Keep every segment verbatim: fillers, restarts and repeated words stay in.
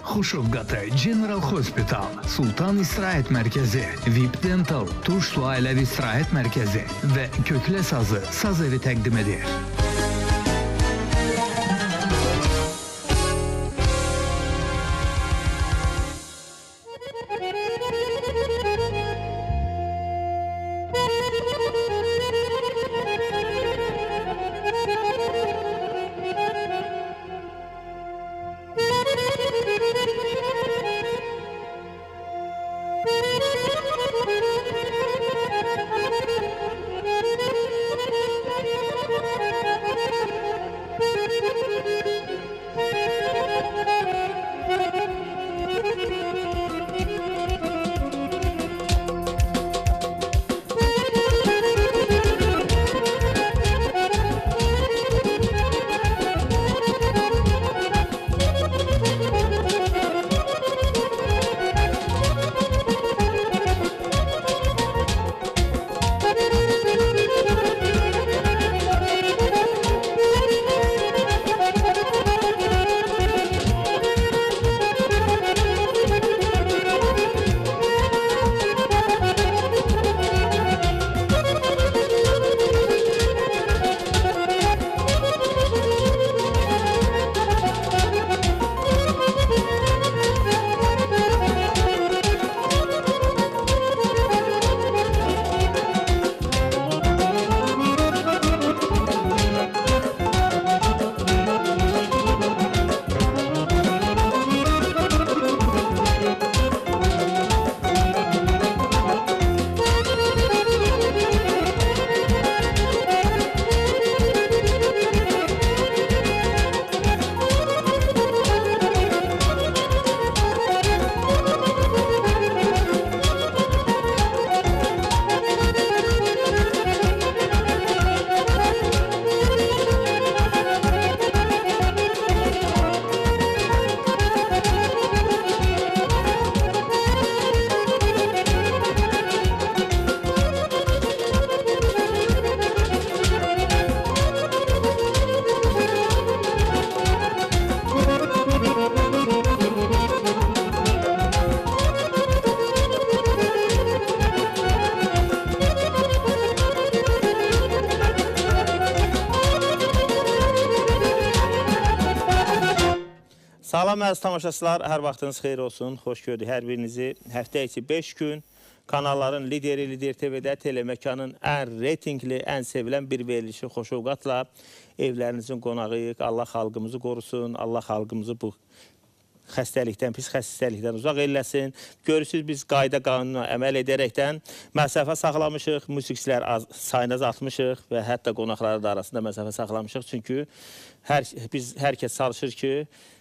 Xoşovqatı General Hospital, Sultan İstirahət Mərkəzi, V I P Dental, Turşlu Ailəvi İstirahət Mərkəzi və Köklə Sazı Saz evi təqdim edir. Salam əziz tamaşaçılar, hər vaxtınız xeyir olsun, xoş gördük hər birinizi. Həftə içi beş gün kanalların lideri Lider T V'də telemekanın ən reytingli, ən sevilən bir verilişi Xoşovqatla evlərinizin qonağıyıq. Allah xalqımızı qorusun, Allah xalqımızı bu xəstəlikdən, pis xəstəlikdən uzaq eləsin. Görürsünüz, biz qayda qanuna əməl edərəkdən məsafə saxlamışıq, musiqçilər sayını azaltmışıq və hətta qonaqları da arasında məsafə saxlamışıq. Çünki hər, biz hər kəs çalışır ki,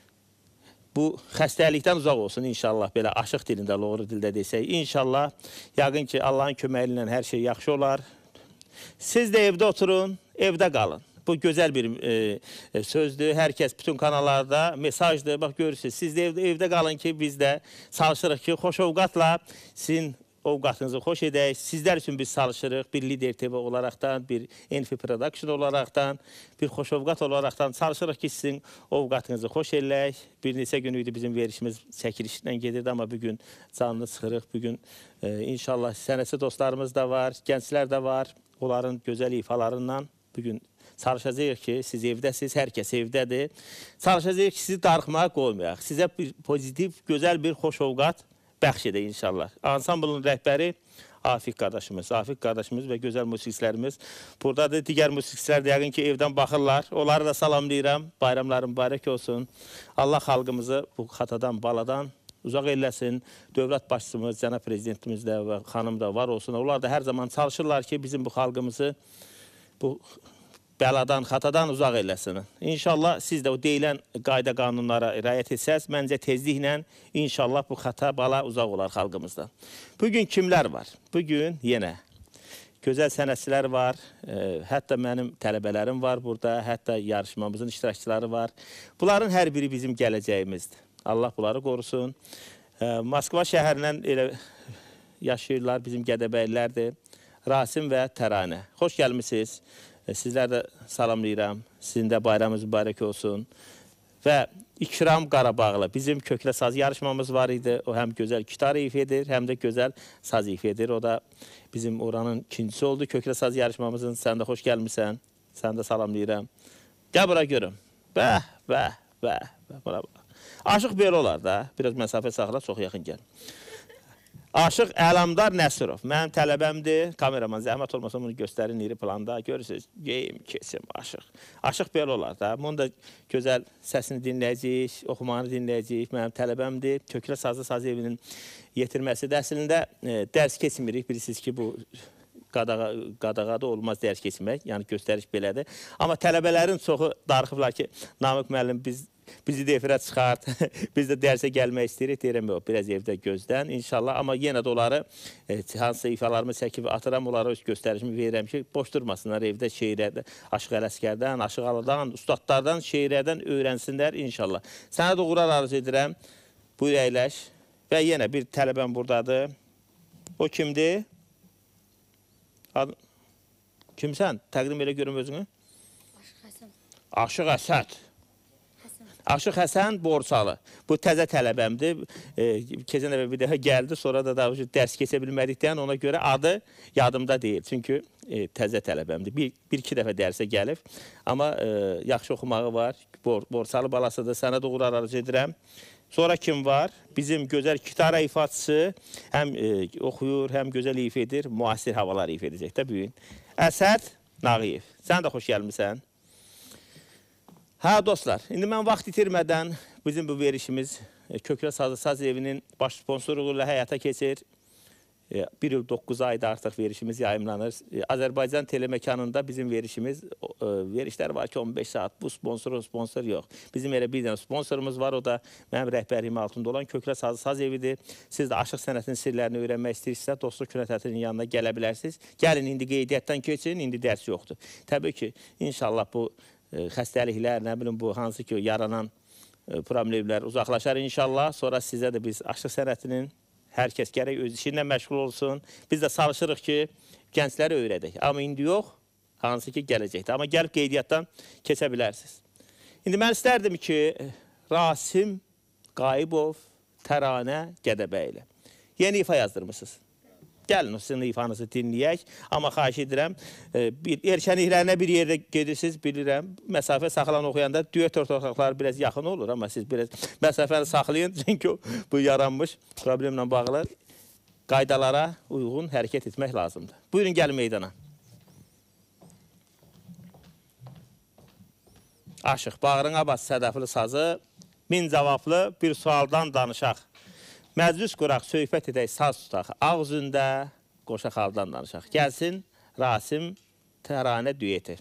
bu xəstəlikdən uzaq olsun inşallah, belə aşıq dilində, loğru dildə desək. İnşallah, yəqin ki, Allahın köməyi ilə hər şey yaxşı olar. Siz də evdə oturun, evdə qalın. Bu gözəl bir e, sözdür. Hər kəs bütün kanallarda mesajdır. Bax, görürsünüz, siz də evdə, evdə qalın ki, biz də çalışırıq ki, Xoşovqatla sizin ovqatınızı xoş edək. Sizlər üçün biz çalışırıq. Bir Lider T V olaraqdan, bir Enfi Production olaraqdan, bir Xoşovqat olaraqdan çalışırıq ki, sizin ovqatınızı xoş eləyək. Bir neçə gün idi bizim verişimiz çəkilişlə gedirdi, amma bugün canlı çıxırıq. Bugün e, inşallah sənətçi dostlarımız da var, gənclər də var. Onların gözəl ifalarından bugün çalışacağıq ki, siz evdəsiniz, hər kəs evdədir. Çalışacağıq ki, sizi darıxmağa qoymayaq. Sizə bir pozitiv, gözəl bir Xoşovqat bəxş edək inşallah. Ansamblın rəhbəri Afiq qardaşımız, Afiq qardaşımız və gözəl musiqiçilərimiz buradadır. Digər musiqiçilər də yəqin ki, evdən baxırlar. Onları da salamlayıram. Bayramların mübarək olsun. Allah xalqımızı bu xatadan, baladan uzaq eləsin. Dövlət başçımız, cənab prezidentimiz də və xanım da var olsun. Onlar da hər zaman çalışırlar ki, bizim bu xalqımızı bu bəladan, xatadan uzaq eləsin. İnşallah siz də o deyilən qayda qanunlara riayət etsəz, məncə tezliklə inşallah bu xata, bala uzaq olar xalqımızdan. Bugün kimlər var? Bugün yenə gözəl sənətçilər var, e, hətta mənim tələbələrim var burada, hətta yarışmamızın iştirakçıları var. Bunların hər biri bizim gələcəyimizdir. Allah bunları qorusun. E, Moskva şəhərindən elə yaşayırlar, bizim Gədəbəylilərdir. Rasim və Təranə. Xoş gəlmişsiniz. Sizlər də salamlayıram. Sizin də bayramınız mübarək olsun. və İkram Qarabağlı bizim köklə saz yarışmamız var idi. O həm gözəl gitar ifa edir, həm də gözəl saz ifa edir. O da bizim oranın ikincisi oldu köklə saz yarışmamızın. Sən də xoş gəlmirsən. Sən də salamlayıram. Gəl bura görüm. Bəh, bəh, bəh, bəh, bura bax. Aşıq belə olar da. Biraz məsafə saxla, çox yaxın gəl. Aşıq Əlamdar Nəsirov. Mənim tələbəmdir. Kameraman zəhmət olmasa bunu göstərin iri planda. Görürsünüz, geyim, kesim, aşıq. Aşıq belə olar da. Bunun da gözəl səsini dinləyəcəyik, oxumanı dinləyəcəyik. Mənim tələbəmdir. Köklə Sazlı Saz Evinin yetirməsi də əslində e, dərs keçmirik. Bilirsiniz ki, bu qadağa, qadağada olmaz dərs keçmək. Yəni göstəriş belədir. Amma tələbələrin çoxu darıxıblar ki, Namıq müəllim biz bizi də efirə çıxart, biz də dərsə gəlmək istəyirik, deyirəm yox, biraz evdə gözdən, inşallah. Amma yenə də onları, e, hansısa ifalarımı çəkib atıram, onlara öz göstərişimi verirəm ki, boş durmasınlar evdə şeirədə, Aşıq Ələskərdən, Aşıq Alıdan, ustadlardan, şeirədən öyrənsinlər inşallah. Sənə də uğurlar arzu edirəm, buyur əyləş. Və yenə bir tələbəm buradadır. O kimdir? Ad... Kimsən? Təqdim elə görüm özünü. Aşıq Həsən. Aşıq Əsəd. Aşıq Həsən Borsalı. Bu təzə tələbəmdir. E, keçən dəfə bir dəfə gəldi, sonra da daha dərs keçə bilmədikdən ona görə adı yadımda deyil. Çünki e, təzə tələbəmdir. Bir, bir iki dəfə dərsə gəlib. Amma e, yaxşı oxumağı var. Bor, Borsalı balasıdır. Sənə də uğurlar arzu edirəm. Sonra kim var? Bizim gözəl gitara ifaçısı. Həm e, oxuyur, həm gözəl ifa edir. Müasir havalar ifa edəcək də bu gün. Əsəd Nağıyev. Sən də xoş gəlmirsən. Hə dostlar, indi mən vaxt itirmədən bizim bu verişimiz Köklə Sazlı Saz Evinin baş sponsoru ilə həyata keçir. bir il doqquz ayda artıq verişimiz yayımlanır. Azərbaycan telemekanında bizim verişimiz, verişlər var ki on beş saat, bu sponsor, sponsor yox. Bizim elə bir dənə sponsorumuz var, o da mənim rəhbərliyim altında olan Köklə Sazlı Saz Evidir. Siz də aşıq sənətinin sirlərini öyrənmək istəyirsinizsə, Dostluq Künətətinin yanına gələ bilərsiniz. Gəlin, indi qeydiyyatdan keçin, indi dərs yoxdur. Təbii ki, inşallah bu xəstəliklər, nə bilim bu, hansı ki yaranan problemlər uzaqlaşar inşallah. Sonra sizə də biz aşıq sənətinin, hər kəs gərək öz işinlə məşğul olsun. Biz də çalışırıq ki, gəncləri öyrədək. Amma indi yox, hansı ki gələcəkdir. Amma gəlib qeydiyyatdan keçə bilərsiniz. İndi mən istərdim ki, Rasim Qayıbov Təranə Gədəbəyli. Yeni ifa yazdırmışsınız. Gəlin, o sizin ifanızı dinləyək. Amma xahiş edirəm, bir, erkənliklərinə bir yerdə gedirsiniz, bilirəm. Məsafə saxılan oxuyanda düet ortaqlar biraz yaxın olur, amma siz biraz məsafəni saxlayın. Çünki bu yaranmış problemlə bağlı qaydalara uyğun hərəkət etmək lazımdır. Buyurun, gəlin meydana. Aşıq, bağrına bas sədəfli sazı, min cavablı bir sualdan danışaq. Məclis quraq, söhbət edək, saz tutaq, ağzündə qoşa xaldan danışaq. Gəlsin, Rasim Təranə düeti.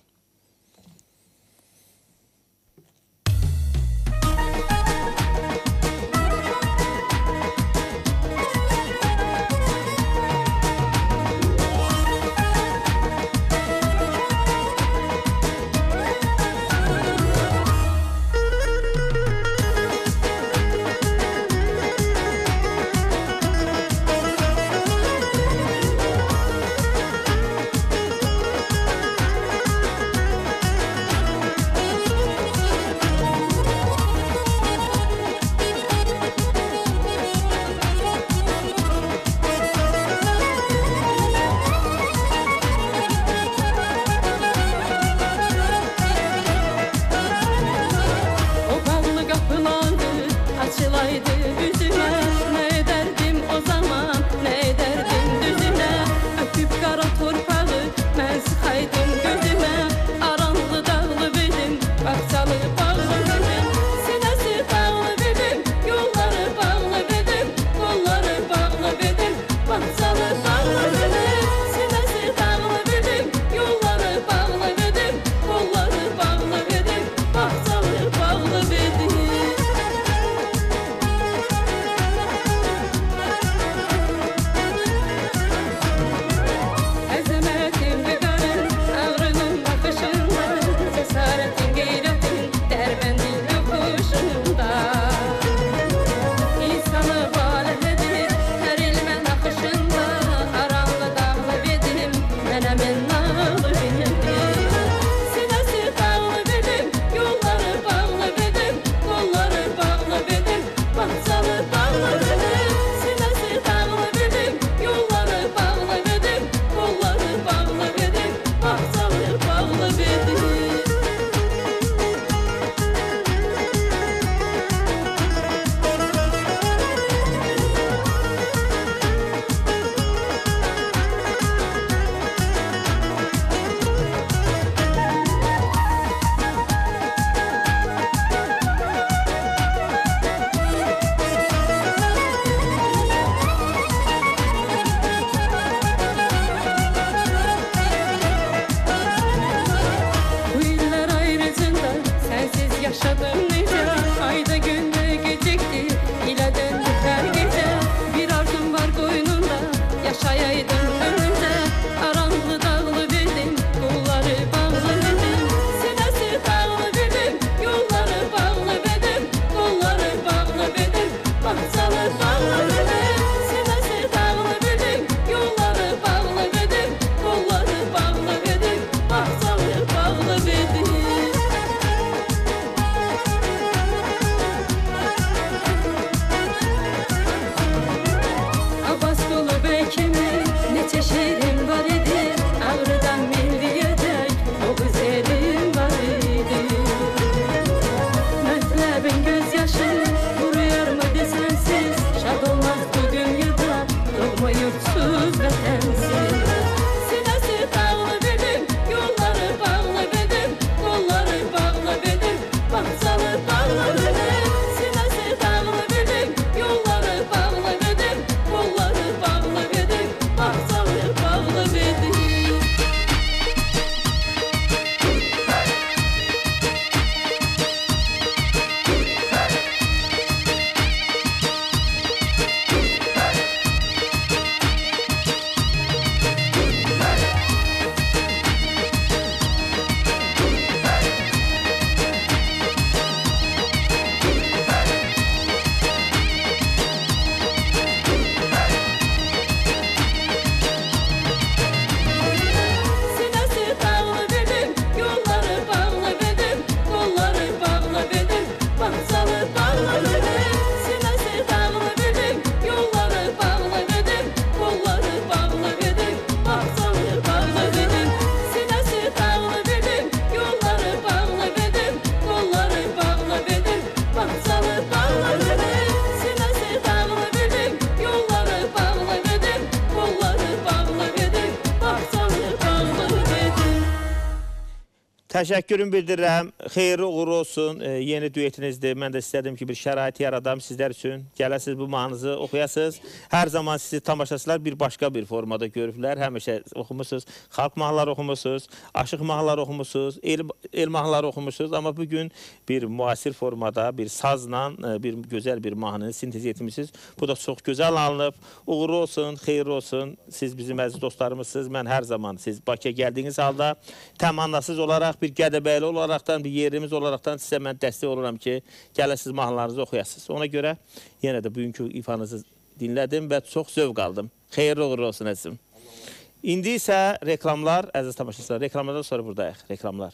Təşəkkürüm bildirirəm. Xeyirli uğurlu olsun. E, yeni duetinizdir. Mən də istədim ki, bir şərait yaradam sizlər üçün. Gələsiniz bu mahnınızı oxuyasınız. Hər zaman sizi tamaşaçılar bir başqa bir formada görüblər. Həmişə oxumusunuz. Xalq mahnıları oxumusunuz. Aşıq mahnıları oxumusunuz. El, el mahnıları oxumusunuz. Amma bugün bir müasir formada, bir sazla, bir gözəl bir mahnını sintez etmişsiniz. Bu da çox gözəl alınıb. Uğurlu olsun, xeyirli olsun. Siz bizim əziz dostlarımızsınız. Mən hər zaman siz Bakıya gəldiyiniz halda təmannasız olaraq, bir Gədəbəyli olaraqdan, bir yerimiz olaraqdan sizə mən dəstək oluram ki, gələsiniz mahnılarınızı oxuyasınız. Ona görə yenə də bugünkü ifanızı dinlədim və çox zövq aldım. Xeyirli uğurlu olsun əzizim. İndi isə reklamlar, əziz tamaşaçılar, reklamlardan sonra buradayıq. Reklamlar.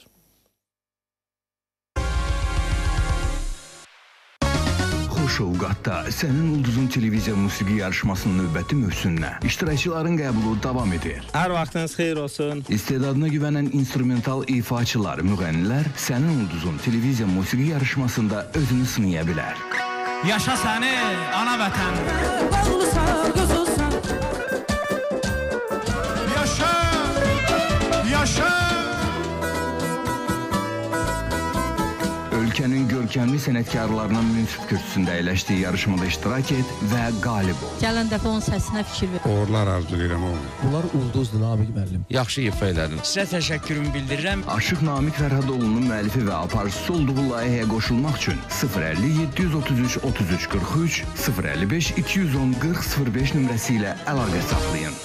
Xoşovqatda Sənin Ulduzun televiziya musiqi yarışmasının növbəti mövsümünə iştirakçıların qəbulu davam edir. Hər vaxtınız xeyir olsun. İstedadına güvənən instrumental ifaçılar, müğənnilər Sənin Ulduzun televiziya musiqi yarışmasında özünü sınaya bilər. Yaşa səni, ana vətən. Yaşa, yaşa. Ölkənin görkəmli sənətkarlarının münsif kürsüsündə əyləşdiyi yarışmada iştirak et və qalib ol. Gələn dəfə onun səsinə fikir ver. Uğurlar arzulayıram oğlum. Bunlar ulduzdur Namiq müəllim. Yaxşı ifa elədin. Sizə təşəkkürümü bildirirəm. Aşıq Namiq Fərhadoğlu'nun müəllifi və aparıcısı olduğu layihəyə qoşulmaq üçün sıfır əlli yeddi yüz otuz üç otuz üç qırx üç, sıfır əlli beş iki yüz on qırx sıfır beş nömrəsi ilə əlaqə saxlayın.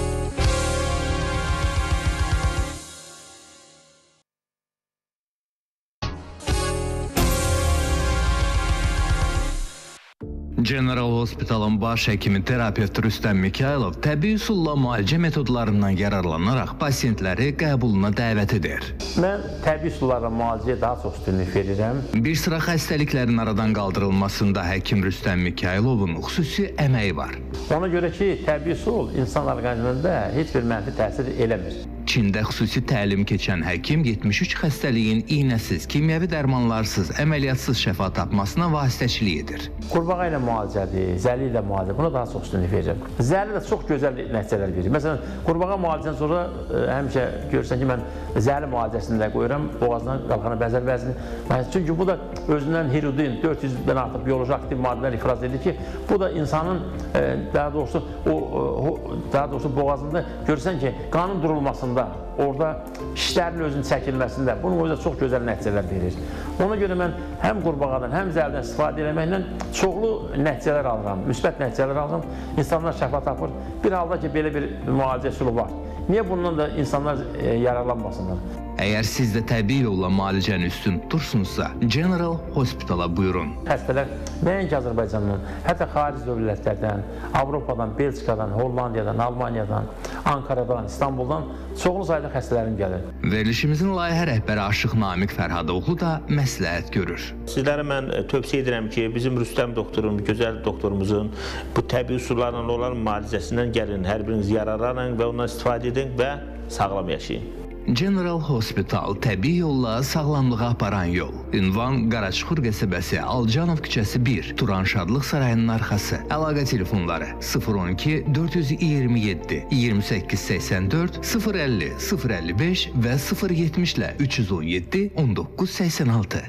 General Hospital'ın baş həkimi terapevt Rüstəm Mikailov təbii üsulla müalicə metodlarından yararlanaraq pasientləri qəbuluna dəvət edir. Mən təbii üsullarla müalicəyə daha çox üstünlük verirəm. Bir sıra xəstəliklərin aradan qaldırılmasında həkim Rüstəm Mikailovun xüsusi əməyi var. Ona görə ki, təbii üsul insan orqanizmində heç bir mənfi təsir eləmir. Çində xüsusi təlim keçən həkim yetmiş üç xəstəliyin iynəsiz, kimyəvi dərmanlarsız, əməliyyatsız şəfa tapmasına vasitəçilik edir. Qurbağa ilə müalicədir, zəli ilə müalicə, buna daha çox üstünlük verirəm. Zəli də çox gözəl nəticələr verir. Məsələn, qurbağa müalicədən sonra ə, həmişə görürsən ki, mən zəli müalicəsini də qoyuram, boğazdan qalxana bəzər vəzini. Çünki bu da özündən hirudin, dörd yüzdən artıq bioloji aktiv maddələr ifraz edir ki, bu da insanın ə, daha doğrusu o, o daha doğrusu boğazında görürsən ki, qanın durulmasında, orada şişlərin özünün çəkilməsində bunun özü çox gözəl nəticələr verir. Ona görə mən həm qurbağadan, həm zəldən istifadə etməklə çoxlu nəticələr alıram, müsbət nəticələr alıram. İnsanlar şəfa tapır. Bir halda ki, belə bir müalicə üsulu var. Niyə bundan da insanlar e, yararlanmasınlar? Əgər siz də təbii yolla müalicəni üstün tutursunuzsa, General Hospital'a buyurun. Xəstələr nəinki Azərbaycandan, hətta xarici dövlətlərdən, Avropadan, Belçikadan, Hollandiyadan, Almaniyadan, Ankaradan, İstanbuldan çoxlu sayda xəstələrim gəlir. Verilişimizin layihə rəhbəri Aşıq Namiq Fərhadoğlu da məsləhət görür. Sizlərə mən tövsiyə edirəm ki, bizim Rüstəm doktorun, gözəl doktorumuzun bu təbii üsullarla olan müalicəsindən gəlin, hər biriniz yararlanın və ondan istifadə edin və sağlam yaşayın. General Hospital təbii yolla sağlamlığa aparan yol. Ünvan Qaraçuxur qəsəbəsi, Alcanov küçəsi bir, Turan Şadlıq Sarayının arxası. Əlaqə telefonları sıfır on iki dörd yüz iyirmi yeddi iyirmi səkkiz səksən dörd, sıfır əlli sıfır əlli beş və sıfır yetmiş ilə üç yüz on yeddi on doqquz səksən altı.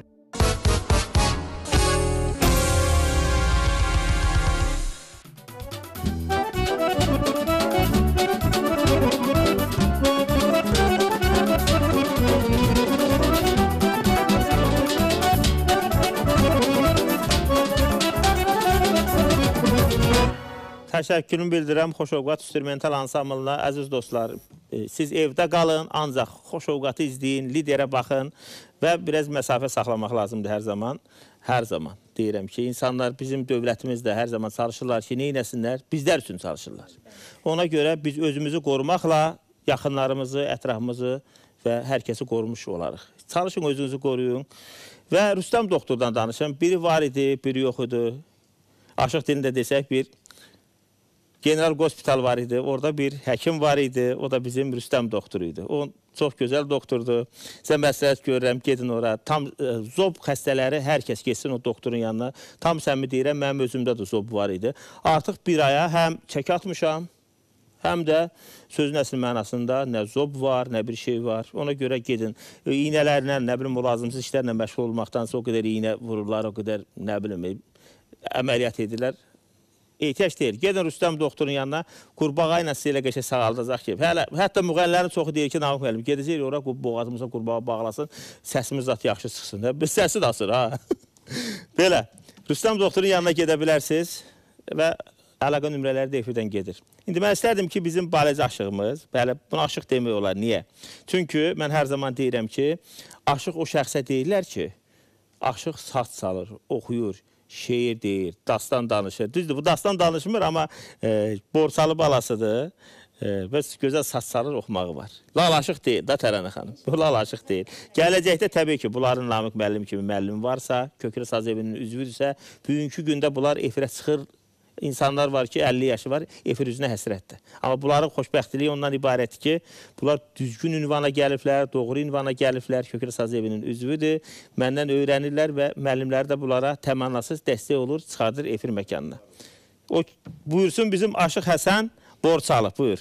Təşəkkürümü bildirirəm Xoşovqat instrumental ansamblına. Əziz dostlar, siz evdə qalın, ancaq Xoşovqatı izləyin, liderə baxın və biraz məsafə saxlamaq lazımdır hər zaman. Hər zaman deyirəm ki, insanlar, bizim dövlətimiz də hər zaman çalışırlar ki, neynəsinlər? Bizlər üçün çalışırlar. Ona görə biz özümüzü qorumaqla yaxınlarımızı, ətrafımızı və hər kəsi qorumuş olarıq. Çalışın, özünüzü qoruyun. Və Rüstəm doktordan danışım. Biri var idi, biri yox idi. Aşıq dilində desək, bir General Hospital var idi, orada bir həkim var idi, o da bizim Rüstəm doktoru idi. O çox gözəl doktordur. Sizə məsləhət görürəm, gedin ora. Tam e, zob xəstələri hər kəs geçsin o doktorun yanına. Tam səmimi deyirəm, mənim özümdə də zob var idi. Artıq bir aya həm çək atmışam, Həm də sözün əsl mənasında nə zob var, nə bir şey var. Ona görə gedin. İynələrlə, nə bilim, o lazımsız işlərlə məşğul olmaqdansa o qədər iynə vururlar, o qədər, nə bilim, əməliyyat edirlər. Ehtiyac deyil. Gedin Rüstəm doktorun yanına, qurbağa ilə sizə elə qəşə sağaldacaq ki. Hələ, hətta müğənnilərin çoxu deyir ki, Namıq müəllim, gedəcək oraya, boğazımıza qurbağa bağlasın, səsimiz zat yaxşı çıxsın. Biz səsi də asır, ha. Belə, Rüstəm doktorun yanına gedə bilərsiniz və əlaqə nömrələri də efirdən gedir. İndi mən istərdim ki, bizim balaca aşığımız, bəli, buna aşıq demək olar. Niyə? Çünki mən hər zaman deyirəm ki, aşıq o şəxsə deyirlər ki, aşıq saç salır, oxuyur, şeir deyir, dastan danışır. Düzdür, bu dastan danışmır, amma e, borsalı balasıdır e, və gözəl saç salır, oxumağı var. Lal aşıq deyil, da Tərənə xanım. Bu lal aşıq deyil. Gələcəkdə təbii ki, bunların Namıq müəllim kimi müəllim varsa, Kökrə Saz evinin üzvüdürsə, bugünkü gündə bunlar efirə çıxır. İnsanlar var ki, əlli yaşı var, efir üzünə həsrətdir. Amma bunların xoşbəxtliyi ondan ibarətdir ki, bunlar düzgün ünvana gəliblər, doğru ünvana gəliblər, Kökrə Saz evinin üzvüdür. Məndən öyrənirlər və müəllimlər də bunlara təmannasız dəstək olur, çıxardır efir məkanına. O, buyursun bizim Aşıq Həsən Borçalı, buyur.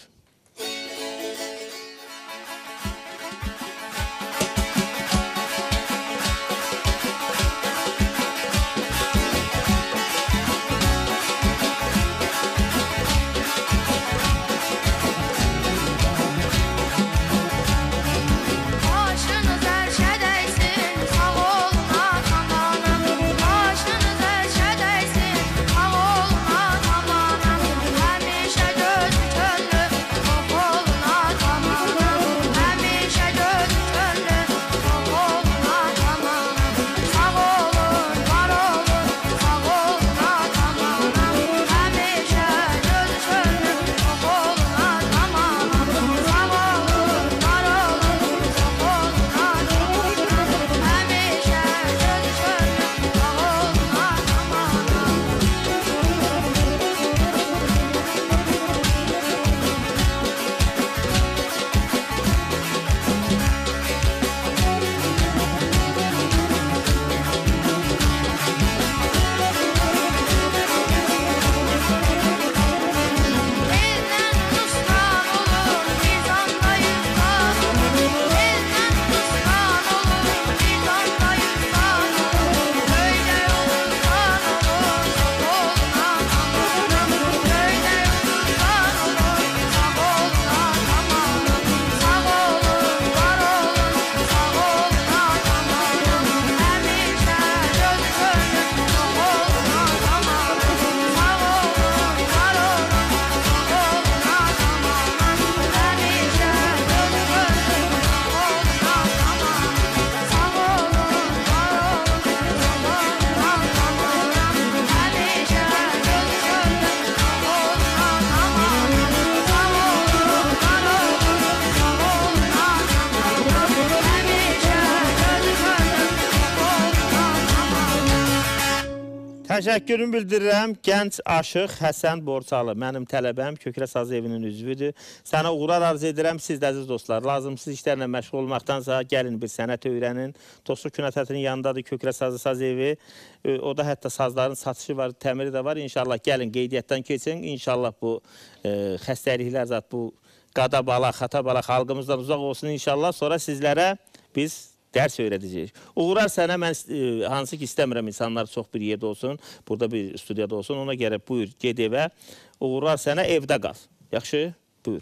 Təşəkkürümü bildirirəm gənc aşıq Həsən Borçalı. Mənim tələbəm Kökrə Saz evinin üzvüdür. Sənə uğurlar arzu edirəm, siz də əziz dostlar. Lazımsız işlərlə məşğul olmaqdansa gəlin bir sənət öyrənin. Dostluq Künəfətinin yanındadır Kökrə Sazı Saz evi. O da hətta sazların satışı var, təmiri də var. İnşallah gəlin qeydiyyatdan keçin. İnşallah bu e, xəstəliklər zat bu qada bala, xata bala xalqımızdan uzaq olsun inşallah. Sonra sizlərə biz dərs öyrədəcəyik. Uğurar sənə, mən e, hansı ki istəmirəm insanlar çox bir yerdə olsun, burada bir studiyada olsun, ona görə buyur, ged evə, uğurar sənə, evdə qal. Yaxşı? Buyur.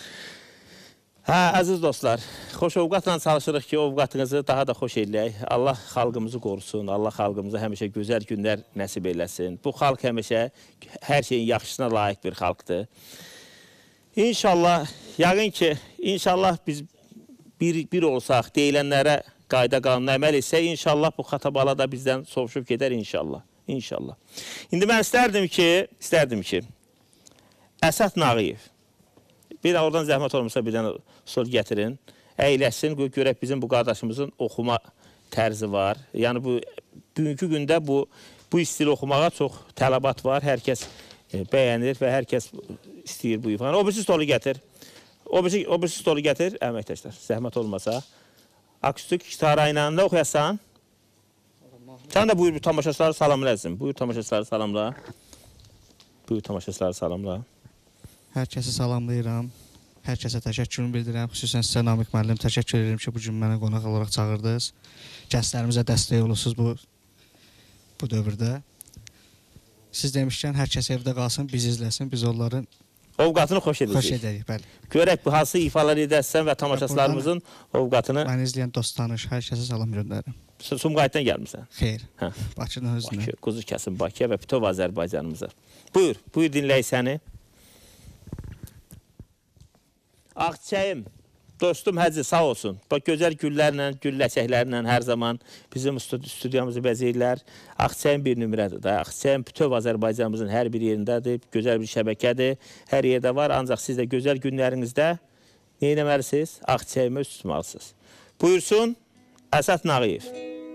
Hə, əziz dostlar, xoş ovqatla çalışırıq ki, ovqatınızı daha da xoş eləyək. Allah xalqımızı qorusun, Allah xalqımıza həmişə gözəl günlər nəsib eləsin. Bu xalq həmişə hər şeyin yaxşısına layiq bir xalqdır. İnşallah, yəqin ki, inşallah biz bir, bir olsaq, deyilənlərə qayda qanuna əməl etsək, inşallah bu xatabala da bizdən sovuşub gedər inşallah. İnşallah. İndi mən istərdim ki, istərdim ki, Əsəd Nağıyev, bir də oradan zəhmət olmasa bir dənə sol gətirin, əyləsin, görək bizim bu qardaşımızın oxuma tərzi var. Yəni bu, bugünkü gündə bu, bu stil oxumağa çox tələbat var, hər kəs e, bəyənir və hər kəs istəyir bu ifanı. O birisi stolu gətir. O birisi, o birisi stolu gətir, əməkdaşlar, zəhmət olmasa. Akustik gitara ilə nə oxuyasan? Sən də buyur, bu tamaşaçıları salamla əzim. Buyur, tamaşaçıları salamla. Buyur, tamaşaçıları salamla. Hər kəsi salamlayıram. Hər kəsə təşəkkürümü bildirirəm. Xüsusən sizə Namiq müəllim təşəkkür edirəm ki, bu gün mənə qonaq olaraq çağırdınız. Gənclərimizə dəstək olursunuz bu bu dövrdə. Siz demişkən hər kəs evdə qalsın, biz izləsin, biz onların ovqatını xoş edəcəyik. Xoş edəcəyik, bəli. Görək bu hansı ifalar edərsən və tamaşaçılarımızın ovqatını. Məni izləyən dost tanış, hər kəsə salam göndərirəm. Sumqayıtdan gəlmirsən? Xeyr. Hə. Bakıdan özünə. Bakı, Quzu kəsim Bakıya və bütöv Azərbaycanımıza. Buyur, buyur dinləyik səni. Ağçəyim, dostum Həcı sağ olsun. Bax, gözəl güllərlə, gül ləçəklərlə hər zaman bizim studiyamızı bəzəyirlər. Ağçəyim bir nümerədir da. Ağçəyim bütöv Azərbaycanımızın hər bir yerindədir. Gözəl bir şəbəkədir. Hər yerdə var. Ancaq siz də gözəl günlərinizdə nə etməlisiniz? Ağçəyimə üst tutmalısınız. Buyursun, Əsəd Nağıyev.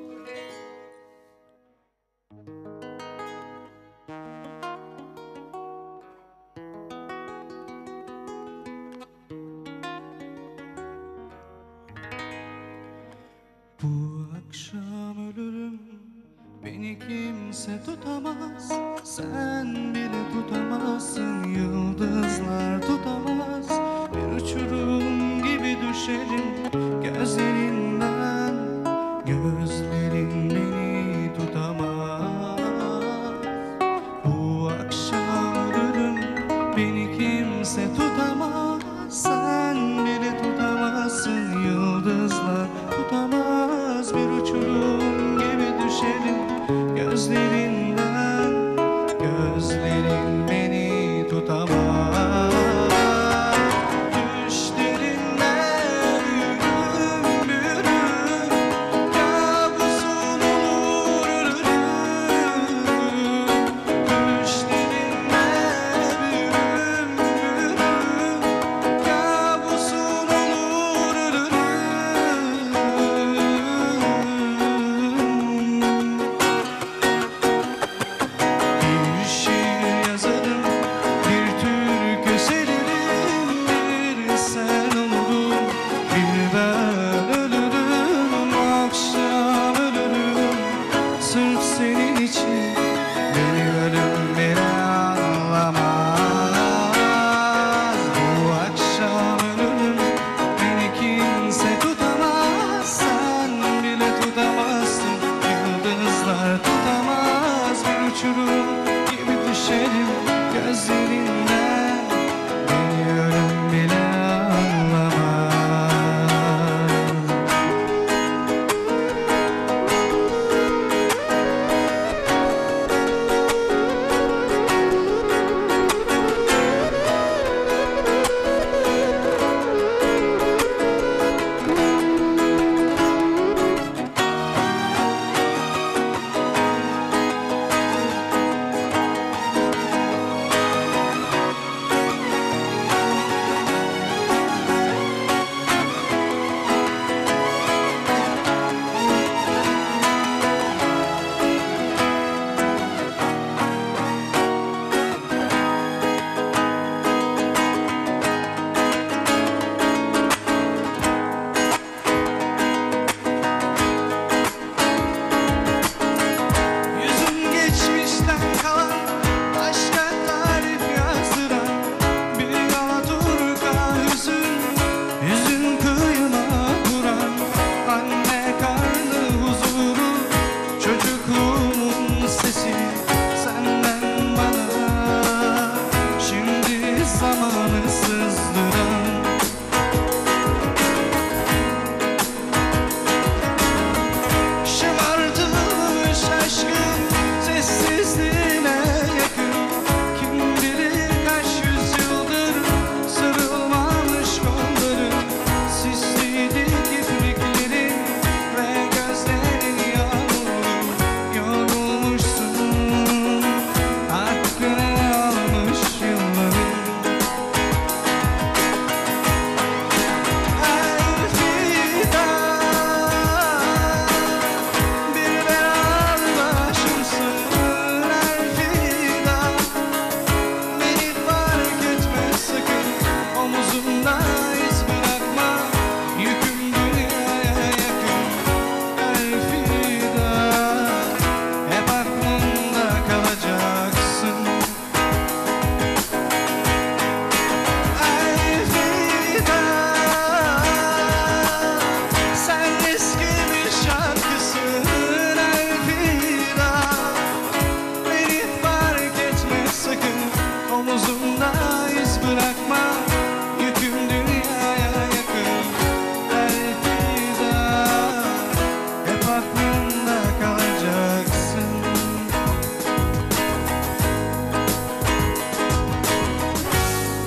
Bu akşam ölürüm, beni kimse tutamaz. Sen bile tutamazsın, yıldızlar tutamaz. Bir uçurum gibi düşerim gözlerinden. Gözlerin beni tutamaz. Bu akşam ölürüm, beni kimse tutamaz. Sen bile tutamazsın, yıldızlar tutamaz. Bir uçurum gibi düşerim gözlerinden. Gözlerin beni tutamaz. Düşlerinde büyürüm, büyürüm. Kabusun olur ölürüm. Düşlerinde büyürüm, büyürüm. Kabusun olur ölürüm. Bir şiir yazarım, bir türkü söylerim. Bir sen olurum, bir ben ölürüm. Akşam ölürüm, sırf senin için. Beni ölüm bile anlamaz. Bu akşam ölürüm, beni kimse tutamaz. Sen bile tutamazsın, yıldızlar tutamaz. Bir uçurum gibi düşerim gözlerinden. Beni ölüm bile anlamaz.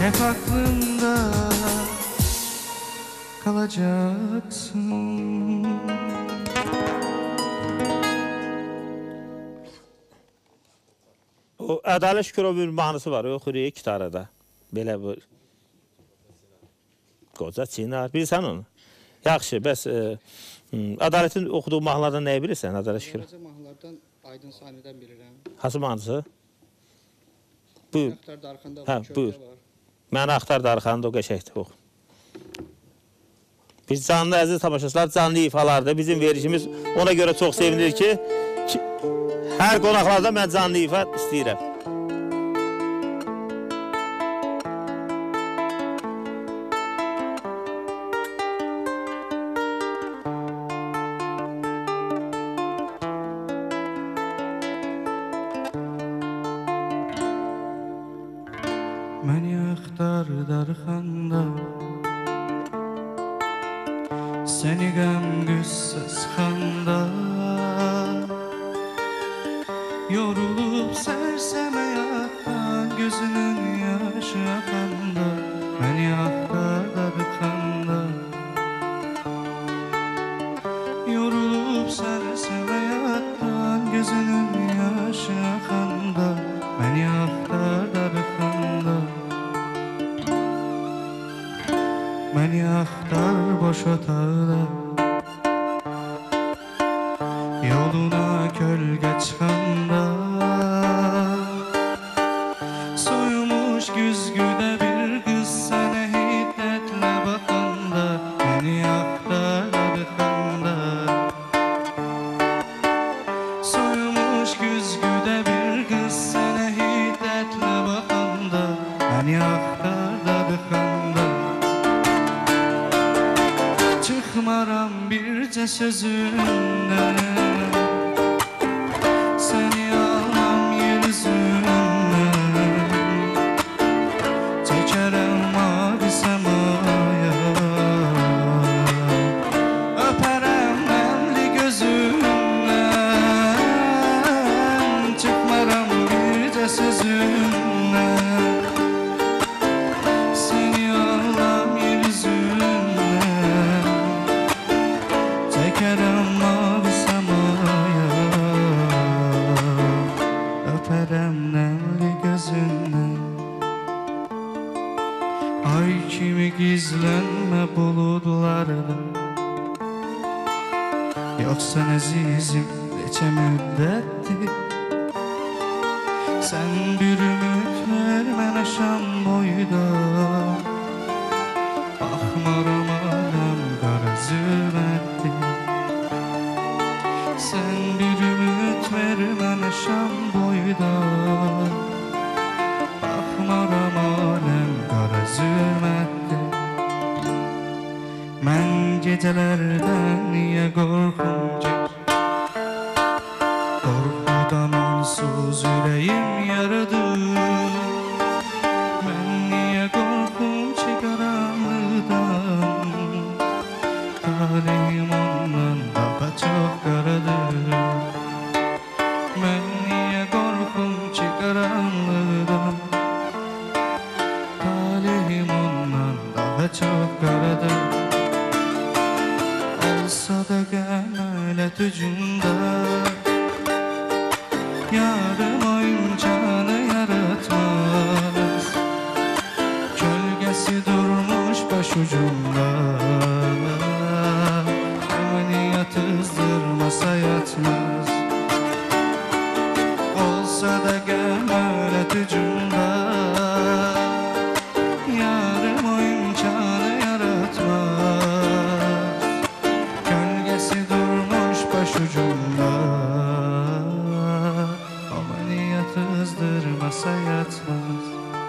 hep aklımda kalacaksın. O Ədalət Şükürovun bir mahnısı var, oxuyur gitarada. Belə bu qoca çinar. Bilirsən onu? Yaxşı, bəs e, Ədalətin oxuduğu mahnılardan nəyi bilirsən, Ədalət Şükürov? Qoca mahnılardan Aydın Sani'dən bilirəm. Hansı mahnısı? Buyur. Axtar Darxanda Hə, buyur. Məni axtar darxanda o qəşəkdir, oxu. Biz canlı əziz tamaşaçılar, canlı ifalardır. Bizim verişimiz ona görə çox sevinilir ki, ki hər qonaqlarda mən canlı ifa istəyirəm. Məni axtar darxanda, səni qəm qüssə sıxanda, yorulub sərsəm həyatdan gözünün yaşı axanda, məni axtar darxanda, yorulub sərsəm həyatdan gözünün yaşı axanda, məni axtar darxanda, məni axtar boş otaqda, yoluna kölgə çıxanda, soyumuş güzgüdə bir qız sənə hiddətlə baxanda, məni axtar darxanda, soyumuş güzgüdə bir qız sənə hiddətlə baxanda, məni axtar darxanda, çıxmaram bircə sözündən, səni almam yer üzündən, çəkərəm mavi səmaya, öpərəm nəmli gözündən, çıxmaram bircə sözündən, səni almam yer üzündən, çəkərəm mavi səmaya, öpərəm nəmli gözündən. Ay kimi gizlənmə buludlarda, yoxsa əzizim neçə müddətdir, sən bir ümid ver mənə şam boyda, baxmaram aləm qara zülmətdir, sən bir ümid ver mənə şam boyda, baxmaram aləm qara zülmətdir. Mən gecələrdən niyə qorxum ki, qorxudan onsuz ürəyim yaradır, mən niyə qorxum ki qaranlıqdan, talihim ondan daha çox qaradır, mən niyə qorxum ki qaranlıqdan, talihim ondan daha çox qaradır. Olsa da qəmələt ucunda, yarım o imkanı yaratmaz, kölgəsi durmuş başucumda, əməniyyat ızdırmasa yatmaz. Olsa da qəmələt ucunda, yarım o imkanı yaratmaz, kölgəsi durmuş başucumda, əməniyyat ızdırmasa yatmaz.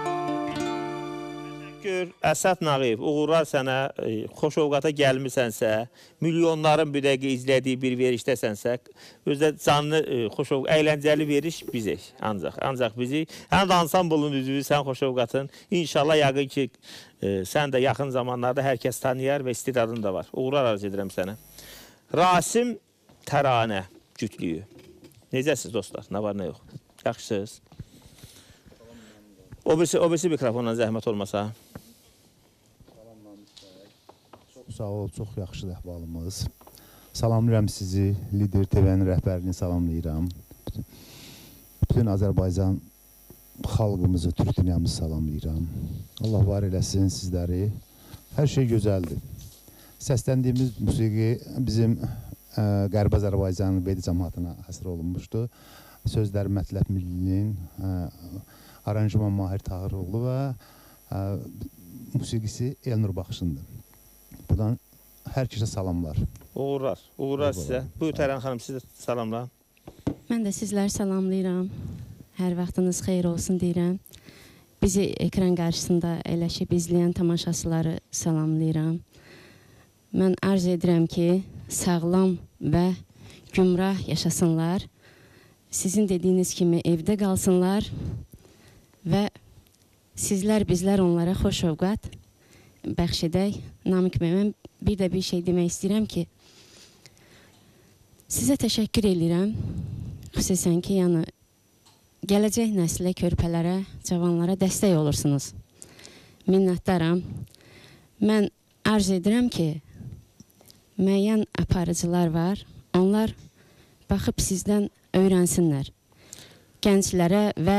Gör, Əsəd Nağıyev, uğurlar sənə, e, xoş ovqata gəlmisənsə, milyonların bir dəqiqə izlədiyi bir verişdəsənsə, özdə canlı, e, xoş ovqat, əyləncəli veriş bizək, ancaq, ancaq bizi, həm də ansamblın üzvü, sən xoş ovqatın, inşallah yəqin ki, e, sən də yaxın zamanlarda hər kəs tanıyar və istedadın da var. Uğurlar arz edirəm sənə. Rasim Təranə cütlüyü. Necəsiz dostlar, nə var, nə yox? Yaxşısınız? O birisi, o birisi mikrofonla zəhmət olmasa. Çox sağ ol, çox yaxşıdır əhvalımız. Salamlayıram sizi, Lider T V-nin rəhbərini salamlayıram. Bütün Azərbaycan xalqımızı, Türk dünyamızı salamlayıram. Allah var eləsin sizləri. Hər şey gözəldir. Səsləndiyimiz musiqi bizim ə, Qərb Azərbaycanın Beyli cəmaatına həsr olunmuşdu. Sözləri Mətləb Millinin, ə, aranjman Mahir Tağıroğlu və ə, musiqisi Elnur Baxışındır. Buradan hər kəsə salamlar. Uğurlar, uğurlar sizə. Buyur Tərən xanım, sizə salamlar. Mən də sizləri salamlayıram. Hər vaxtınız xeyir olsun deyirəm. Bizi ekran qarşısında əyləşib izləyən tamaşaçıları salamlayıram. Mən arz edirəm ki, sağlam və gümrah yaşasınlar. Sizin dediyiniz kimi evdə qalsınlar və sizlər, bizlər onlara xoş ovqat bəxş edək. Namiq bəy, mən bir də bir şey demək istəyirəm ki, sizə təşəkkür edirəm. Xüsusən ki, yəni, gələcək nəslə, körpələrə, cavanlara dəstək olursunuz. Minnətdaram. Mən arz edirəm ki, müəyyən aparıcılar var. Onlar baxıb sizdən öyrənsinlər. Gənclərə və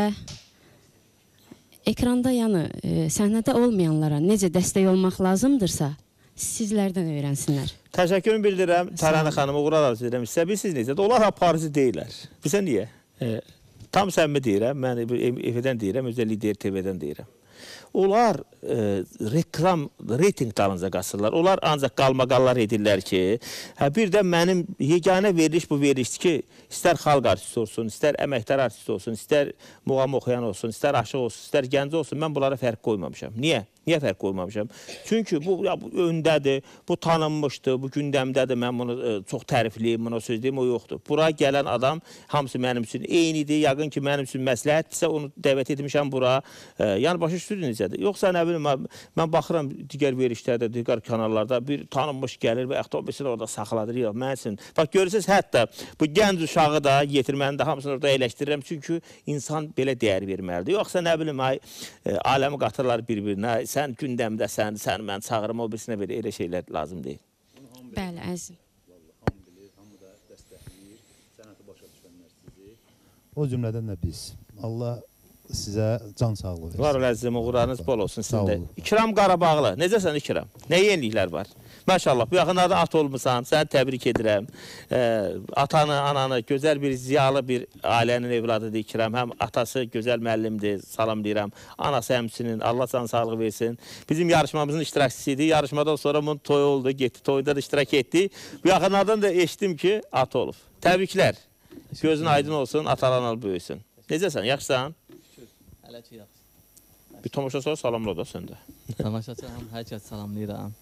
ekranda, yəni e, səhnədə olmayanlara necə dəstək olmaq lazımdırsa, sizlərdən öyrənsinlər. Təşəkkürümü bildirirəm. Tərəni xanım, uğurlar arzu edirəm sizə. Bilirsiniz necə? Onlar aparıcı deyirlər. Bizə niyə? E, tam səmimi deyirəm. Mən Efedən deyirəm, özdə Lider T V-dən deyirəm. Onlar e, reklam, reyting dalınca qaçırlar. Onlar ancaq qalmaqallar edirlər ki, hə, bir də mənim yeganə veriliş bu verilişdir ki, istər xalq artisti olsun, istər əməkdar artisti olsun, istər muğam oxuyan olsun, istər aşıq olsun, istər gənci olsun, mən bunlara fərq qoymamışam. Niyə? Niyə fərq qoymamışam? Çünki bu, ya, bu öndədir, bu tanınmışdır, bu gündəmdədir, mən bunu e, çox tərifliyim, buna söz deyim, o yoxdur. Bura gələn adam hamısı mənim üçün eynidir, yaqın ki, mənim üçün məsləhətdirsə, onu dəvət etmişəm bura. E, yəni, başa düşürün necədir? Yoxsa nə bilim, mən baxıram digər verişlərdə, digər kanallarda bir tanınmış gəlir və avtobüsünü orada saxladır. Yox, mən üçün. Bax, görürsünüz, hətta bu gənc uşağı da, yetirməni də hamısını orada əyləşdirirəm. Çünki insan belə dəyər verməlidir. Yoxsa nə bilim, ay, e, aləmi qatırlar bir-birinə, sən gündəmdəsən, sən mən çağırım, o birisinə belə elə şeylər lazım deyil. Bəli, əzim. Hamı bilir, hamı da dəstəkləyir, sənəti başa düşənlər sizi. O cümlədən də biz. Allah sizə can sağlığı versin. Var ol əzizim, uğurlarınız bol olsun sizdə. İkram Qarabağlı, necəsən İkram? Nə yeniliklər var? Maşallah, bu yaxınlarda at olmuşsan, səni təbrik edirəm. Ee, atanı, ananı, gözəl bir ziyalı bir ailənin evladıdır İkram. Həm atası gözəl müəllimdir, salam deyirəm. Anası həmçinin, Allah can sağlığı versin. Bizim yarışmamızın iştirakçısıydı. Yarışmadan sonra bunun toyu oldu, getdi, toyda da iştirak etdi. Bu yaxınlardan da eşitdim ki, at olub. Təbriklər. Gözün aydın olsun, atalanal böyüsün. Necəsən, yaxşısan? Hələ ki, yaxşı. Bir tamaşa sonra salamla da səndə. Tamaşaçı, hər kəs salamlayıram.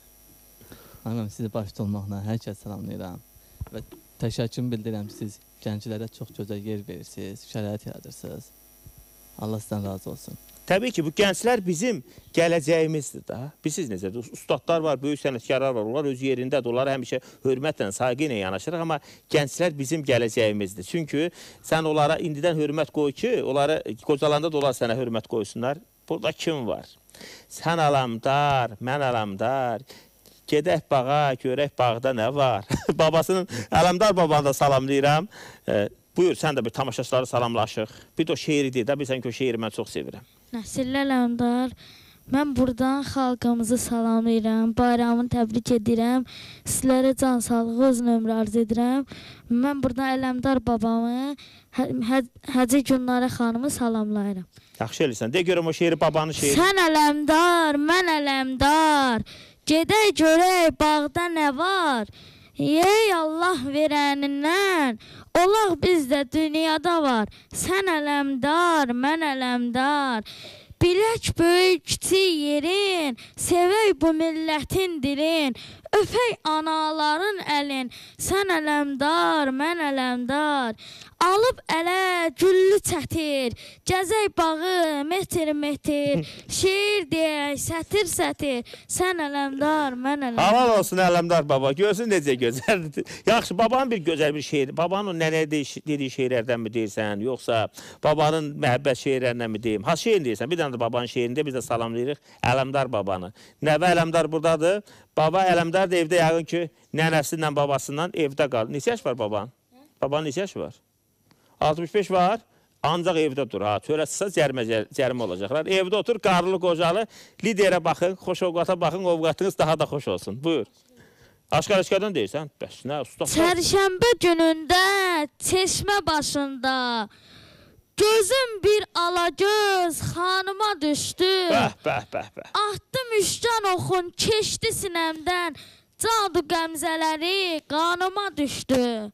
Anam, sizi başda olmaqla hər kəs salamlayıram. Və təşəkkürümü bildirirəm, siz gənclərə çox gözəl yer verirsiniz, şərait yaradırsınız. Allah sizdən razı olsun. Təbii ki, bu gənclər bizim gələcəyimizdir da. Bilirsiniz necədir? Ustadlar var, böyük sənətkarlar var. Onlar öz yerindədir. Onlara həmişə hörmətlə, sayğı ilə yanaşırıq. Amma gənclər bizim gələcəyimizdir. Çünki sən onlara indidən hörmət qoy ki, onlara qocalanda da onlar sənə hörmət qoysunlar. Burada kim var? Sən alamdar, mən alamdar. Gedək bağa, görək bağda nə var? Babasının, Ələmdar babanı da salamlayıram. E, buyur, sən də bir tamaşaçıları salamlaşıq. Bir də o şeiri deyil, bilirsən ki, o şeiri mən çox sevirəm. Nəsillə Ələmdar, mən buradan xalqımızı salamlayıram, bayramını təbrik edirəm, sizlərə can sağlığı, uzun ömrü arz edirəm. Mən buradan Ələmdar babamı, hə Hacı Günlarə xanımı salamlayıram. Yaxşı eləyirsən, de görəm o şeiri, babanın şeiri. Sən Ələmdar, mən Ələmdar, gedək görək bağda nə var? Ey Allah verənindən, olaq bizdə dünyada var. Sən Ələmdar, mən Ələmdar, bilək böyük kiçik yerin, sevək bu millətin dilin, Öpək anaların əlin, sən ələmdar, mən ələmdar. Alıb ələ güllü çətir, gəzək bağı metr metr. Şeir deyək, sətir sətir, sən ələmdar, mən ələmdar. Halal olsun ələmdar baba, görsün necə gözəldir. Yaxşı, babanın bir gözəl bir şeiri, babanın nənəyə dediyi şeirlərdən mi deyirsən, yoxsa babanın məhəbbət şeirlərindən mi deyim? Ha, şeir deyirsən, bir dənə də babanın şeirində biz də salamlayırıq ələmdar babanı. Nəvə ələmdar buradadır, baba ələmdar da evdə yəqin ki, nənəsindən, babasından evdə qalır. Neçə yaş var baban? Babanın neçə yaş var? altmış beş var, ancaq evdə dur. Ha, törəçsə cərimə, cərimə olacaqlar. Evdə otur, qarlı qocalı, liderə baxın, xoş ovqata baxın, ovqatınız daha da xoş olsun. Buyur. Aşqar-aşqardan deyirsən? Bəs, nə, usta? Çərşənbə günündə, çeşmə başında, gözüm bir alagöz xanıma düşdü. Bəh, bəh, bəh, bəh. Atdı müşcan oxun, keçdi sinəmdən, cadu qəmzələri qanıma düşdü.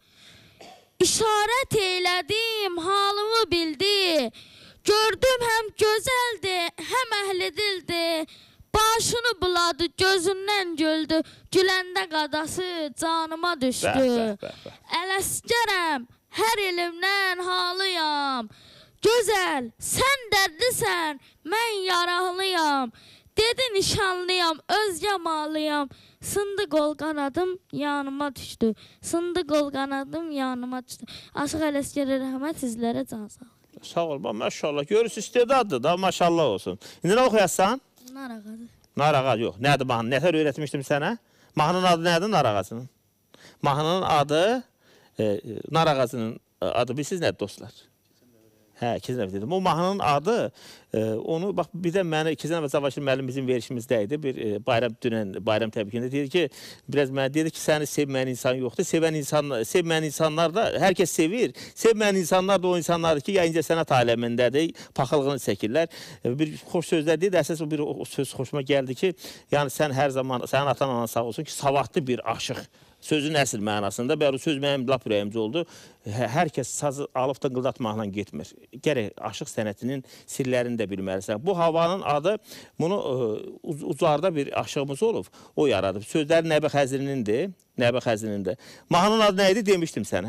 İşarət eylədim, halımı bildi. Gördüm həm gözəldir, həm əhli dildir. Başını buladı, gözündən güldü. Güləndə qadası canıma düşdü. Ələskərəm, hər elimdən halıyam. Gözəl, sən dərdlisən, mən yarahlıyam. Dedi nişanlıyam, öz yamalıyam. Sındı qol qanadım, yanıma düşdü. Sındı qol qanadım, yanıma düşdü. Aşıq Ələskərə rəhmət, sizlərə can sağ olun. Sağ ol, maşallah. Görürsün, istedaddır da, maşallah olsun. İndi nə oxuyassan? Narağadır. Narağac yox. Nədir mahnı? Nətər öyrətmişdim sənə? Mahnının adı nədir narağacının? Mahnının adı, e, narağacının adı, bilirsiniz nədir dostlar? Hə, ikinci nəfə dedim. O mahnının adı, e, onu, bax, bir də mənə ikinci nəfə Cavaşir müəllim bizim verişimizdə idi. Bir e, bayram, dünən bayram təbrikində deyir ki, biraz mənə dedi ki, səni sevməyən insan yoxdur. Sevən insan, sevməyən insanlar da, hər kəs sevir. Sevməyən insanlar da o insanlardır ki, ya incəsənət aləmindədir, paxıllığını çəkirlər. E, bir xoş sözlər deyir, əsas o bir o, o söz xoşuma gəldi ki, yəni sən hər zaman, sənin atan anan sağ olsun ki, savadlı bir aşıq. Sözün əsl mənasında, bəli, söz mənim lap ürəyimcə oldu. Hər kəs sazı alıb da qıldatmaqla getmir. Gərək aşıq sənətinin sirlərini də bilməlisən. Bu havanın adı, bunu ucarda bir aşığımız olub, o yaradıb. Sözləri Nəbi Xəzrinindir, Nəbi Xəzrinindir. Mahnının adı nə idi, demişdim sənə.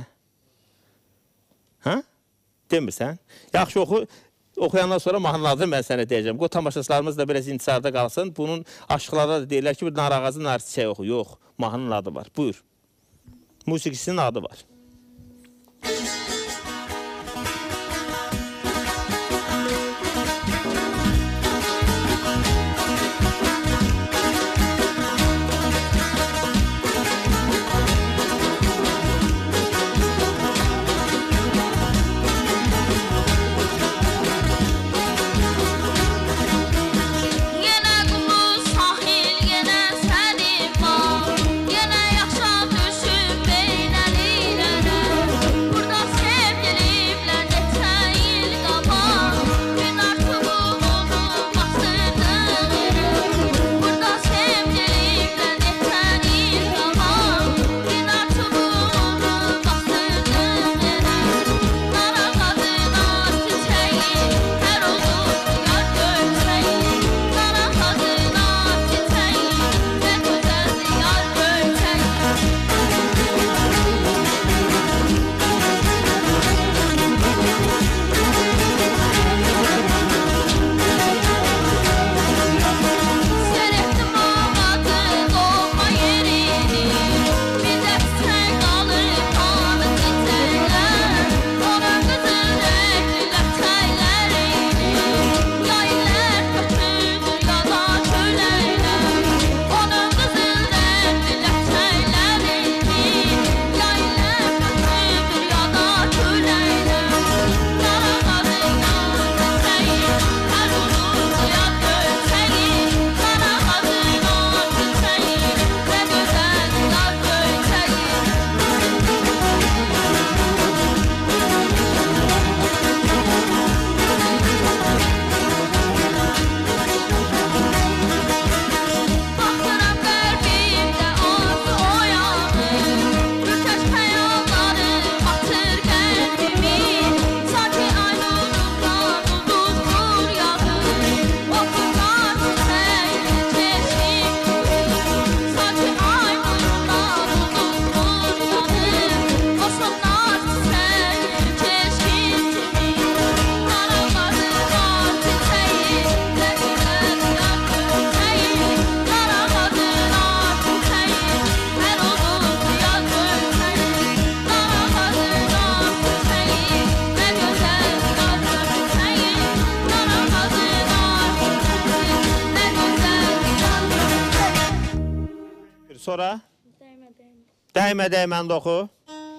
Hə? Demirsən? Yaxşı oxu. Oxuyandan sonra mahnının adını mən sənə deyəcəm. O tamaşaçılarımız da biraz intisarda qalsın. Bunun aşıqlarda da deyirlər ki, bir narağacı nar çiçəyi oxu. Yox, mahnının adı var. Buyur. Musiqisinin adı var. Burada sonra? Dəymə, dəymə. Dəymə, dəymən də oxu.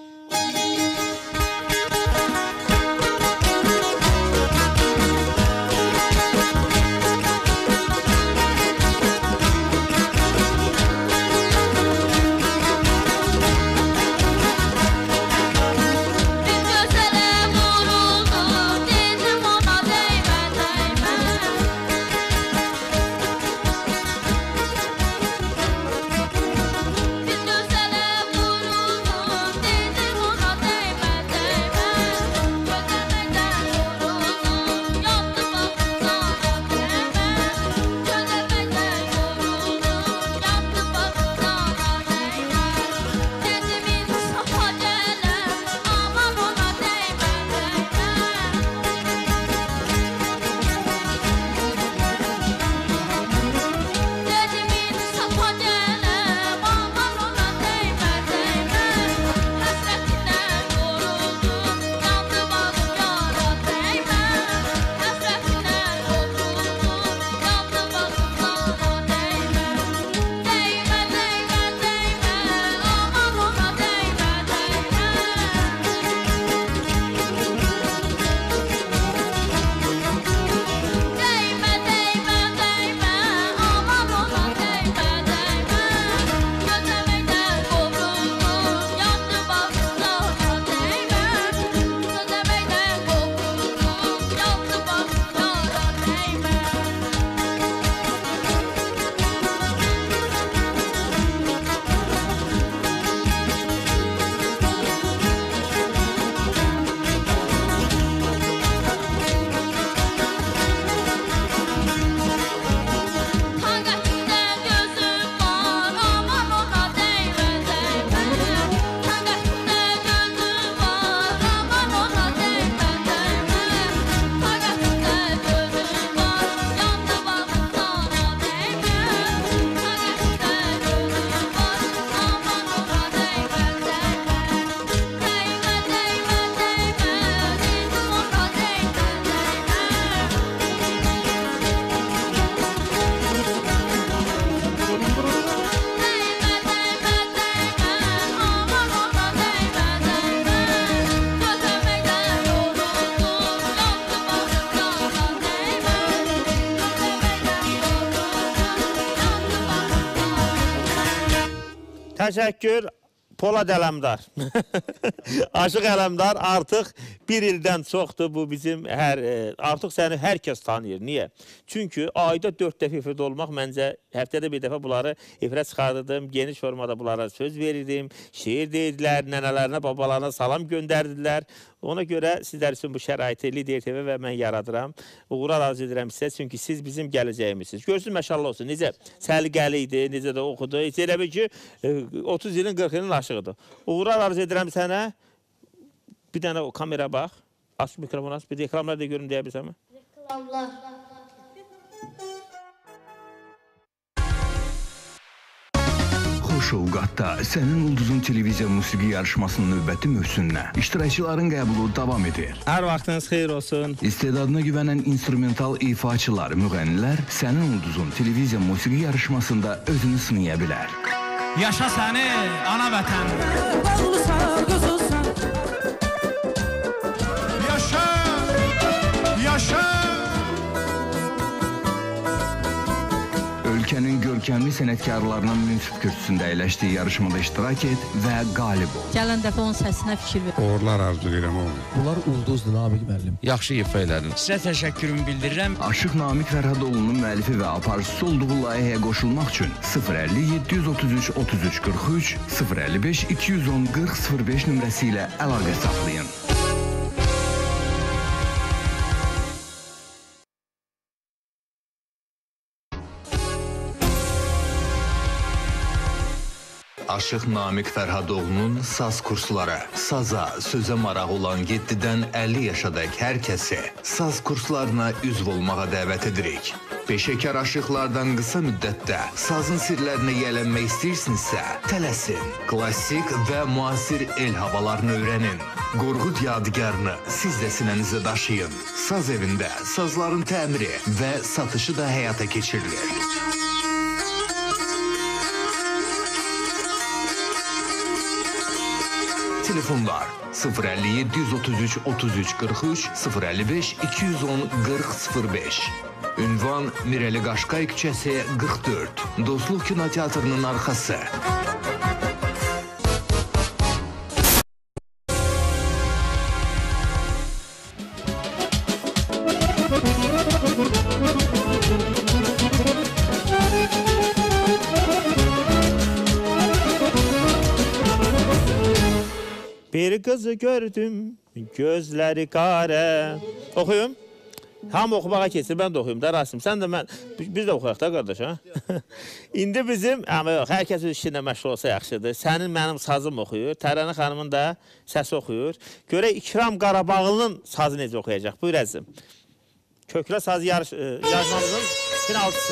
Təşəkkür Polad Ələmdar. Aşıq Ələmdar artıq bir ildən çoxdur bu bizim hər artıq səni hər kəs tanıyır. Niyə? Çünki ayda dörd dəfə efirdə olmaq məncə həftədə bir dəfə bunları efirə çıxardırdım. Geniş formada bunlara söz verirdim. Şeir deyildilər, nənələrinə, babalarına salam göndərdilər. Ona görə sizlər üçün bu şəraiti Lider T V və mən yaradıram. Uğurlar arzu edirəm sizə, çünki siz bizim gələcəyimizsiniz. Görsün məşallah olsun. Necə səliqəli idi, necə də oxudu. Heç elə bir ki, otuz ilin qırx ilin aşığıdır. Uğurlar arzu edirəm sənə. Bir dənə o kamera bax. Aç mikrofonu aç. Bir reklamlar da görün deyə bilsəm mi? Reklamlar. Xoşovqatda sənin ulduzun televiziya musiqi yarışmasının növbəti mövsümünə iştirakçıların qəbulu davam edir. Hər vaxtınız xeyir olsun. İstedadına güvənən instrumental ifaçılar, müğənnilər sənin ulduzun televiziya musiqi yarışmasında özünü sınaya bilər. Yaşa səni ana vətən. Yaşa, yaşa. Ölkənin görkəmli sənətkarlarının münsif kürsüsündə əyləşdiyi yarışmada iştirak et və qalib ol. Gələn dəfə onun səsinə fikir ver. Uğurlar arzu edirəm oğlum. Bunlar ulduzdur Namiq müəllim. Yaxşı ifa elədin. Sizə təşəkkürümü bildirirəm. Aşıq Namiq Fərhadoğlu'nun müəllifi və aparıcısı olduğu layihəyə qoşulmaq üçün sıfır əlli yeddi yüz otuz üç otuz üç qırx üç, sıfır əlli beş iki yüz on qırx sıfır beş nömrəsi ilə əlaqə saxlayın. Aşıq Namiq Fərhadoğlu'nun saz kursları. Saza, sözə maraq olan yeddidən əlli yaşadək hər kəsi saz kurslarına üzv olmağa dəvət edirik. Peşəkar aşıqlardan qısa müddətdə sazın sirlərinə yiyələnmək istəyirsinizsə, tələsin. Klassik və müasir el havalarını öyrənin. Qorqud yadigarını siz də sinənizə daşıyın. Saz evində sazların təmiri və satışı da həyata keçirilir. telefonlar sıfır əlli yeddi yüz otuz üç otuz üç qırx üç, sıfır əlli beş iki yüz on qırx sıfır beş. Ünvan Mirəli Qaşqay küçəsi qırx dörd. Dostluq kinoteatrının arxası. Bir kızı gördüm, gözləri qara. Oxuyum. Hamı oxumağa keçir, mən də oxuyum da Rasim. Sən də mən, biz də oxuyaq da qardaş, ha? İndi bizim, amma yox, hər kəs öz işinə məşğul olsa yaxşıdır. Sənin mənim sazım oxuyur, Tərənə xanımın da səsi oxuyur. Görək İkram Qarabağlının sazı necə oxuyacaq, buyur əzim. Köklə saz yarış, yarışmamızın finalçısı.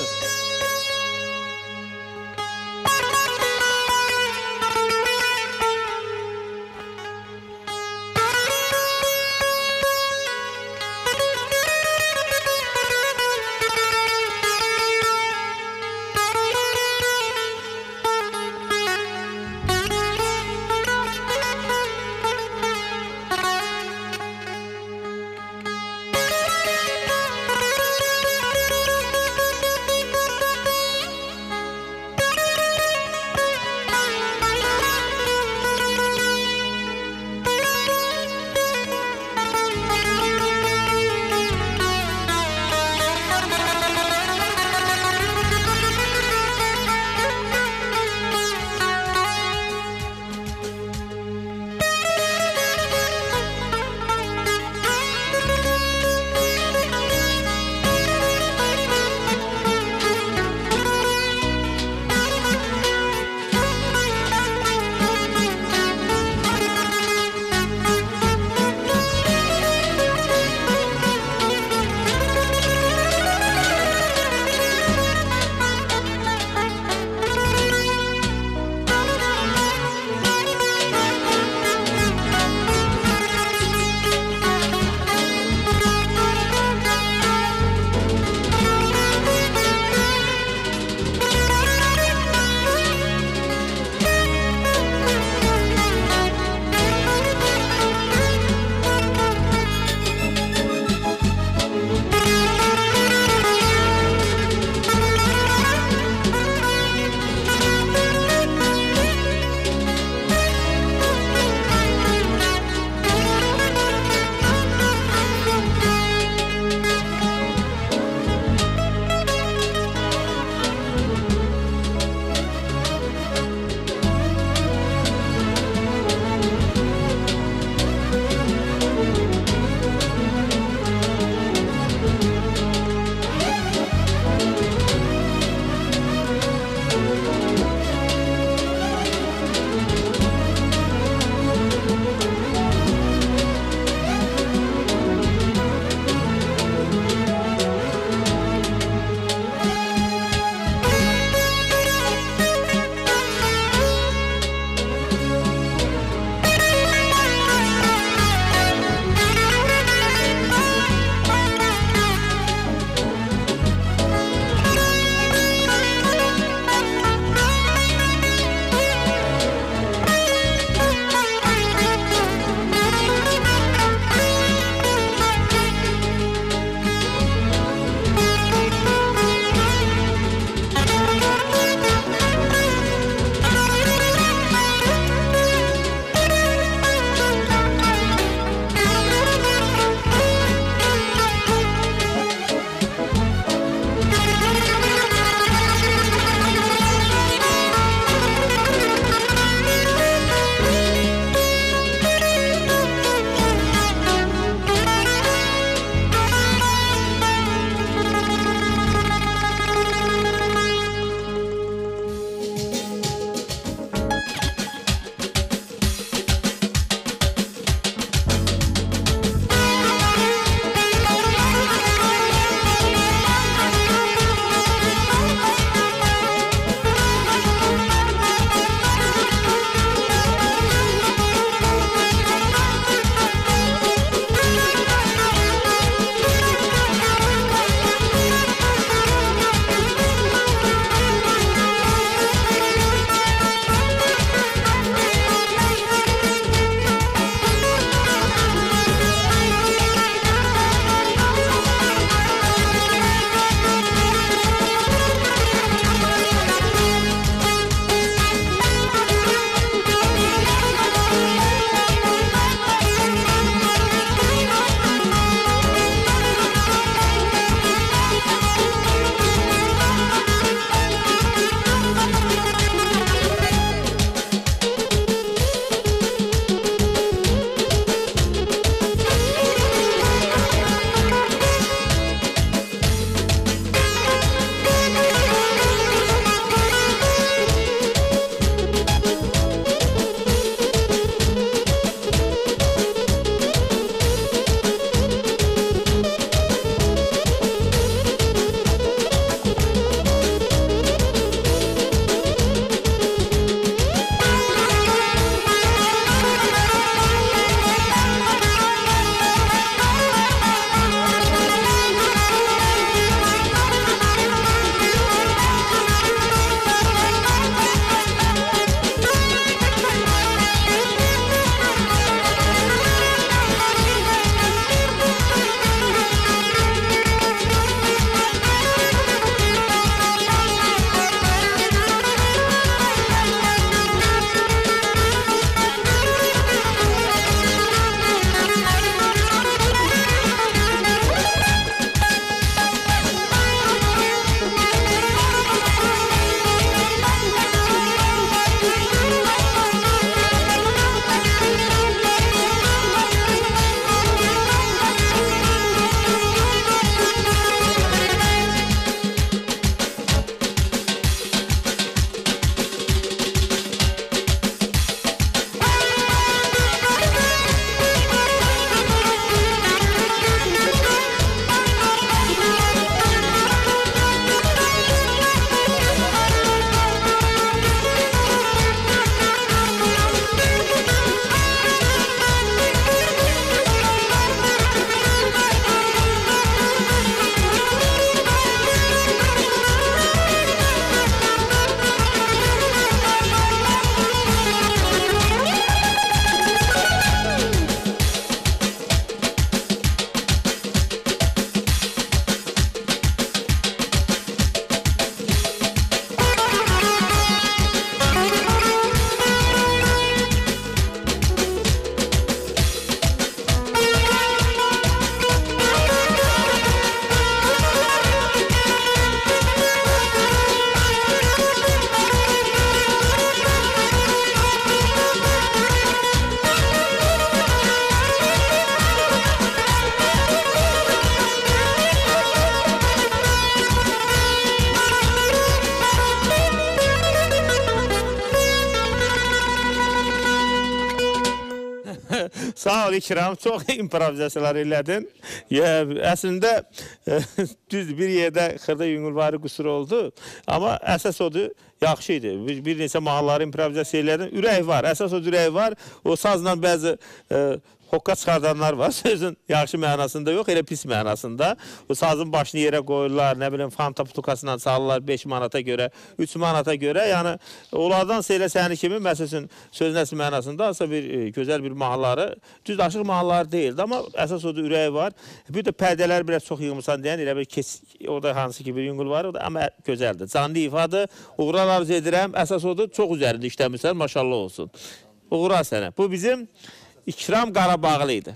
Sağ ol İkram, çox improvizasiyalar elədin. Ya, əslində düz bir yerdə xırda yüngülvari qüsur oldu. Amma əsas odur, yaxşı idi. Bir, bir neçə mahalları improvizasiya elədin. Ürək var, əsas o ürək var. O sazla bəzi e, hoqqa çıxardanlar var. Sözün yaxşı mənasında yox, elə pis mənasında. O sazın başını yerə qoyurlar, nə bilim, fanta putukasından çalırlar beş manata görə, üç manata görə. Yəni, onlardan elə səni kimi, məsələn, söz nəsi mənasında aslında bir e, gözəl bir mahalları, düz aşıq mahalları deyildi, amma əsas odur ürəyi var. Bir də pərdələr biraz çox yığmışsan deyən, elə bir kes, orada hansı ki bir yüngül var, o da, amma gözəldir. Canlı ifadə, uğurlar arzu edirəm, əsas odur, çox üzərində işləmişsən, maşallah olsun. Uğurlar sənə. Bu bizim İkram Qarabağlı idi.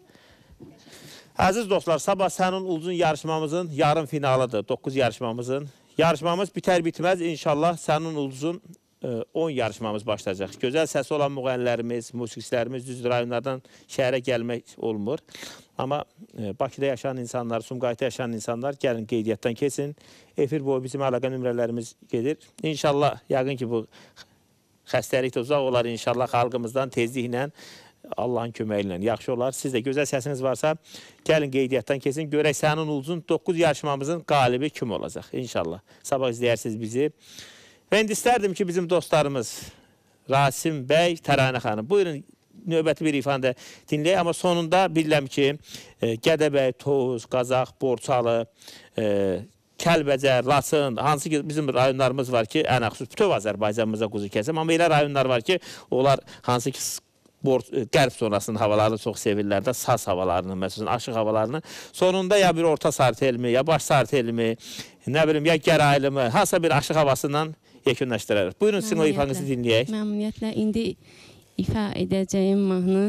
Əziz dostlar, sabah sənin uzun yarışmamızın yarım finalıdır, doqquz yarışmamızın. Yarışmamız bitər bitməz, inşallah sənin uzun on yarışmamız başlayacaq. Gözəl səsi olan müğənnilərimiz, musiqiçilərimiz düzdür rayonlardan şəhərə gəlmək olmur. Amma Bakıda yaşayan insanlar, Sumqayıtda yaşayan insanlar gəlin qeydiyyatdan kesin. Efir boyu bizim əlaqə nömrələrimiz gedir. İnşallah, yəqin ki bu xəstəlikdə uzaq olar inşallah xalqımızdan tezliklə Allahın köməyi ilə yaxşı olar. Siz də gözəl səsiniz varsa, gəlin qeydiyyatdan kesin. Görək sənin uzun doqquz yarışmamızın qalibi kim olacaq? İnşallah. Sabah izləyirsiniz bizi. Və indi istərdim ki, bizim dostlarımız Rasim bəy, Təranə xanım. Buyurun, növbəti bir ifade dinləyək. Amma sonunda bilirəm ki, Gədəbəy, Tovuz, Qazaq, Borçalı, Kəlbəcər, Laçın, hansı ki bizim rayonlarımız var ki, ən əxsus bütöv Azərbaycanımıza quzu kəsəm. Amma elə rayonlar var ki, onlar hansı ki qərb sonrasının havalarını çox sevirlər də, saz havalarını, məsələn, aşıq havalarını. Sonunda ya bir orta sarı telmi, ya baş sarı telmi, nə bilim, ya gəraylı mı, hansısa bir aşıq havasından yekunlaşdırarıq. Buyurun, sizin o ifanızı dinləyək. Məmnuniyyətlə, indi ifa edəcəyim mahnı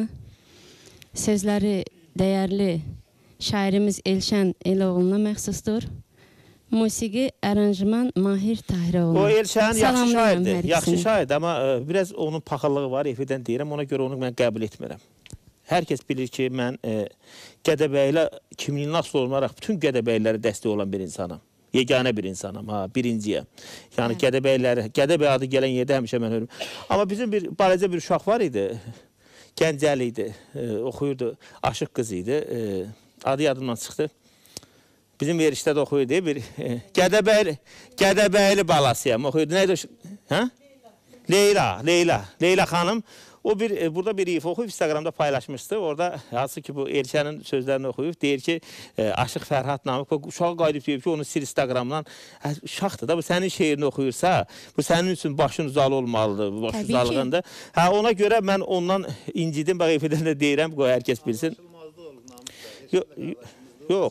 sözləri dəyərli şairimiz Elşən Eloğluna məxsusdur. Musiqi, aranjman Mahir Tahiroğlu. O Elşən yaxşı şairdir, yaxşı şairdir, amma e, biraz onun paxıllığı var, efirdən deyirəm, ona görə onu mən qəbul etmirəm. Hər kəs bilir ki, mən e, Gədəbəylə kimliyin asıl olmaraq bütün Gədəbəyləri dəstək olan bir insanım. Yeganə bir insanım, ha, birinciyəm. Yəni Gədəbəyləri, Gədəbəy adı gələn yerdə həmişə mən ölüm. Amma bizim bir balaca bir uşaq var idi, Gəncəli idi, e, oxuyurdu, aşıq qız idi, e, adı yadımdan çıxdı. Bizim verişdə də oxuyurdu, bir e, Gədəbəyli, Gədəbəyli balasıyam, oxuyurdu. Neydi o? Hə? Leyla, Leyla, Leyla xanım. O bir, e, burada bir ifa oxuyub, Instagramda paylaşmışdı. Orada, hansı ki bu Elşənin sözlərini oxuyub, deyir ki, e, Aşıq Fərhad Namıq, uşağı qayıdıb deyib ki, onu sil Instagramdan. Uşaqdır da, bu sənin şeirini oxuyursa, bu sənin üçün başın uzalı olmalıdır, baş uzalığında. Hə, ona görə mən ondan incidim, bax, efirdən də deyirəm, qoy, hər kəs bilsin. Yox, yox.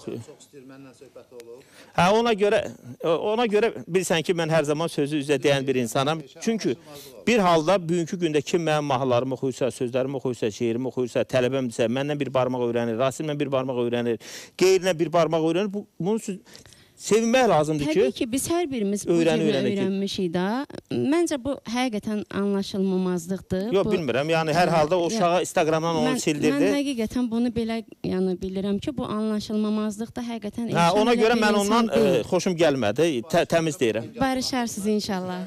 Hə, ona görə, ona görə bilsən ki, mən hər zaman sözü üzrə deyən bir insanam. Çünki bir halda bugünkü gündə kim mənim mahnılarımı oxuyursa, sözlərimi oxuyursa, şeirimi oxuyursa, tələbəmdirsə, məndən bir barmaq öyrənir, Rasimlə bir barmaq öyrənir, qeyrinə bir barmaq öyrənir. Bunun üçün sevinmək lazımdır ki, təbii ki, biz hər birimiz bu cümlə öyrənmişik də. Məncə bu həqiqətən anlaşılmamazlıqdır. Yox, bilmirəm. Yəni, hər halda o uşağa Instagramdan onu sildirdi. Mən həqiqətən bunu belə bilirəm ki, bu anlaşılmamazlıq da həqiqətən... Ona görə mən ondan xoşum gəlmədi, təmiz deyirəm. Barışarsınız inşallah.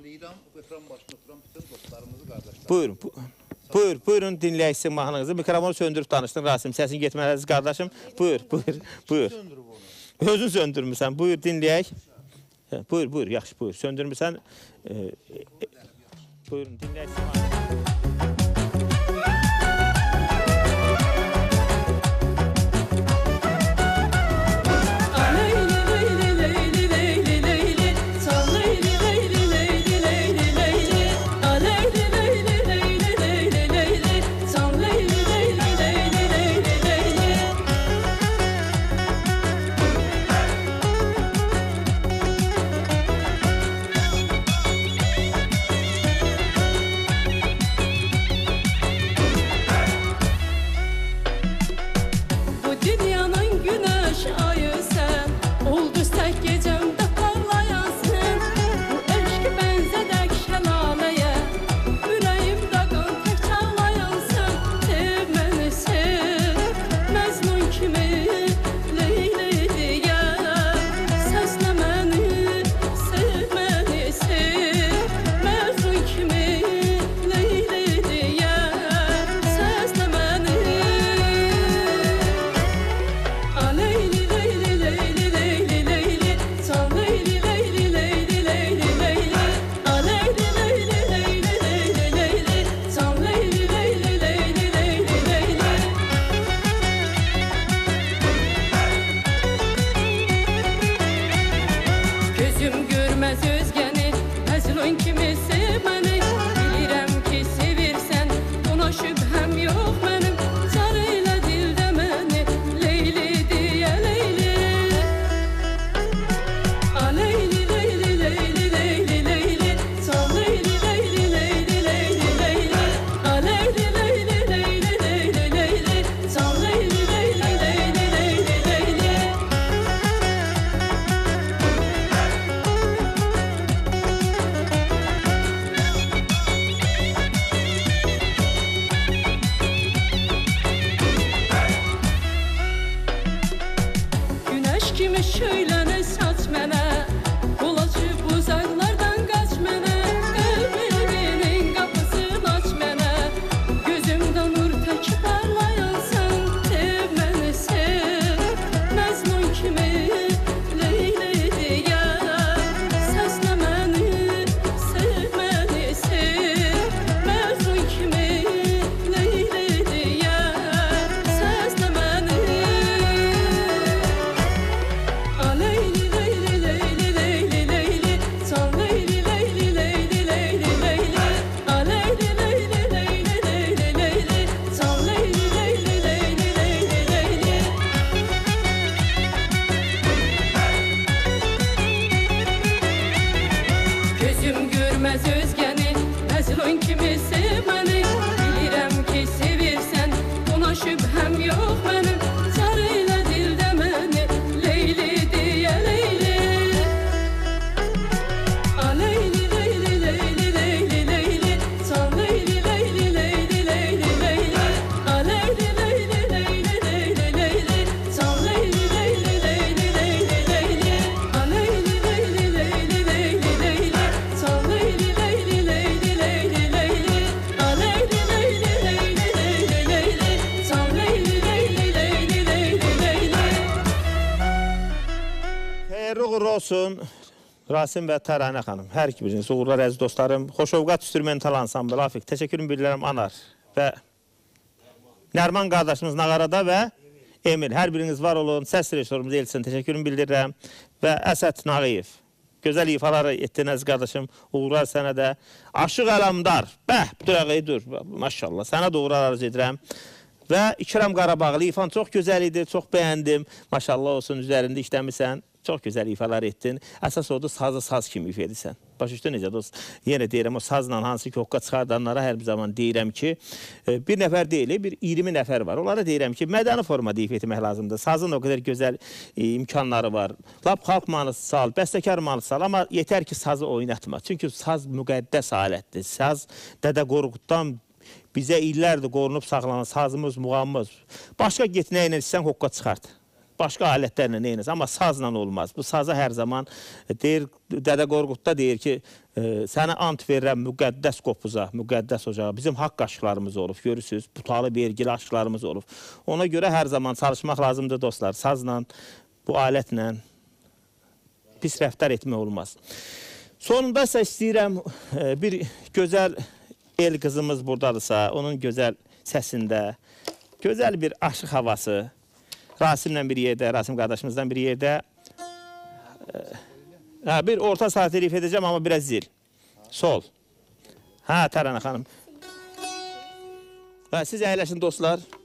Buyurun, buyur, buyurun dinləyək sizin mahnınızı. Mikrofonu söndürüb danışdın, Rasim. Səsin getmələsiz, qardaşım. Buyur, buyur, buyur. Özün söndürmüsən, buyur dinləyək. Buyur, buyur, yaxşı, buyur. Söndürmüsən, buyurun dinləyək. kimi şöyləni saç mənə, bulaşıb uzaqlardan qaç mənə, qəlbimin qapısını aç mənə, gözümdə nur tək parlayasan, sev məni sev, Məzmun kimi Leyli deyər, səslə məni, sev məni sev, Məzmun kimi Leyli deyər, səslə məni. A Leyli, Leyli, Leyli, Leyli, Leyli, can Leyli, Leyli, Leyli, Leyli, Leyli, a Leyli, Leyli, Leyli, Leyli, Leyli, can Leyli, Leyli, Leyli, Leyli, Leyli. Gözüm görməz özgəni, Məzlun kimi sev məni, bilirəm ki sevirsən, buna şübhəm yox mənim, sarı ilə dildə məni, Leyli deyə Leyli. A Leyli, Leyli, Leyli, Leyli, Leyli, can Leyli, Leyli, Leyli, Leyli, Leyli, a Leyli, Leyli, Leyli, Leyli, Leyli, can Leyli, Leyli, Leyli, Leyli, Leyli, a Leyli, Leyli, Leyli, Leyli, Leyli, can Leyli, Leyli, Leyli, Leyli, Leyli, a Leyli, Leyli, Leyli, Leyli, Leyli, can Leyli, Leyli, Leyli, Leyli, Leyli. Xeyirli uğurlu olsun Rasim və Təranə xanım. Hər iki biriniz uğurlar əziz dostlarım. Xoşovqat instrumental ansambl Afik. Təşəkkürüm bildirəm Anar və Nərman qardaşımız Nağarada və Emil. Hər biriniz var olun. Səs rejissorumuz Elçin. Təşəkkürüm bildirirəm. Və Əsəd Nağıyev. Gözəl ifaları etdin əziz qardaşım. Uğurlar sənə də. Aşıq Əlamdar. Bəh, dur əqəyi dur. Maşallah. Sənə də uğurlar arz edirəm. Və İkram Qarabağlı ifan çox gözəl idi. Çox bəyəndim. Maşallah olsun üzərində işləmirsən. Çox gözəl ifalar etdin. Əsas odur sazı saz kimi ifa edirsən. Başa düşdün necə dost? Yenə deyirəm o sazla hansı ki hoqqa çıxardanlara hər bir zaman deyirəm ki bir nəfər deyil, bir iyirmi nəfər var. Onlara deyirəm ki mədəni formada ifa etmək lazımdır. Sazın o qədər gözəl imkanları var. Lap xalq mahnısı sal, bəstəkar mahnısı sal, amma yetər ki sazı oynatma. Çünki saz müqəddəs alətdir. Saz Dədə Qorquddan bizə illərdir qorunub saxlanan sazımız, muğamımız. Başqa get nə ilə istəsən hoqqa çıxart. Başqa alətlərlə neyiniz, amma sazla olmaz. Bu saza hər zaman deyir, Dədə Qorqudda deyir ki, sənə ant verirəm müqəddəs qopuza, müqəddəs ocağa. Bizim haqq aşıqlarımız olub, görürsünüz, butalı, vergili aşıqlarımız olub. Ona görə hər zaman çalışmaq lazımdır dostlar. Sazla, bu alətlə pis rəftar etmək olmaz. Sonunda isə istəyirəm bir gözəl el qızımız buradadırsa, onun gözəl səsində, gözəl bir aşıq havası, Rasimlə bir yerdə, Rasim qardaşımızdan bir yerdə hə, bir orta saat elif edəcəm, amma biraz zil. Sol. Hə, Təranə xanım. Hə, siz əyləşin dostlar.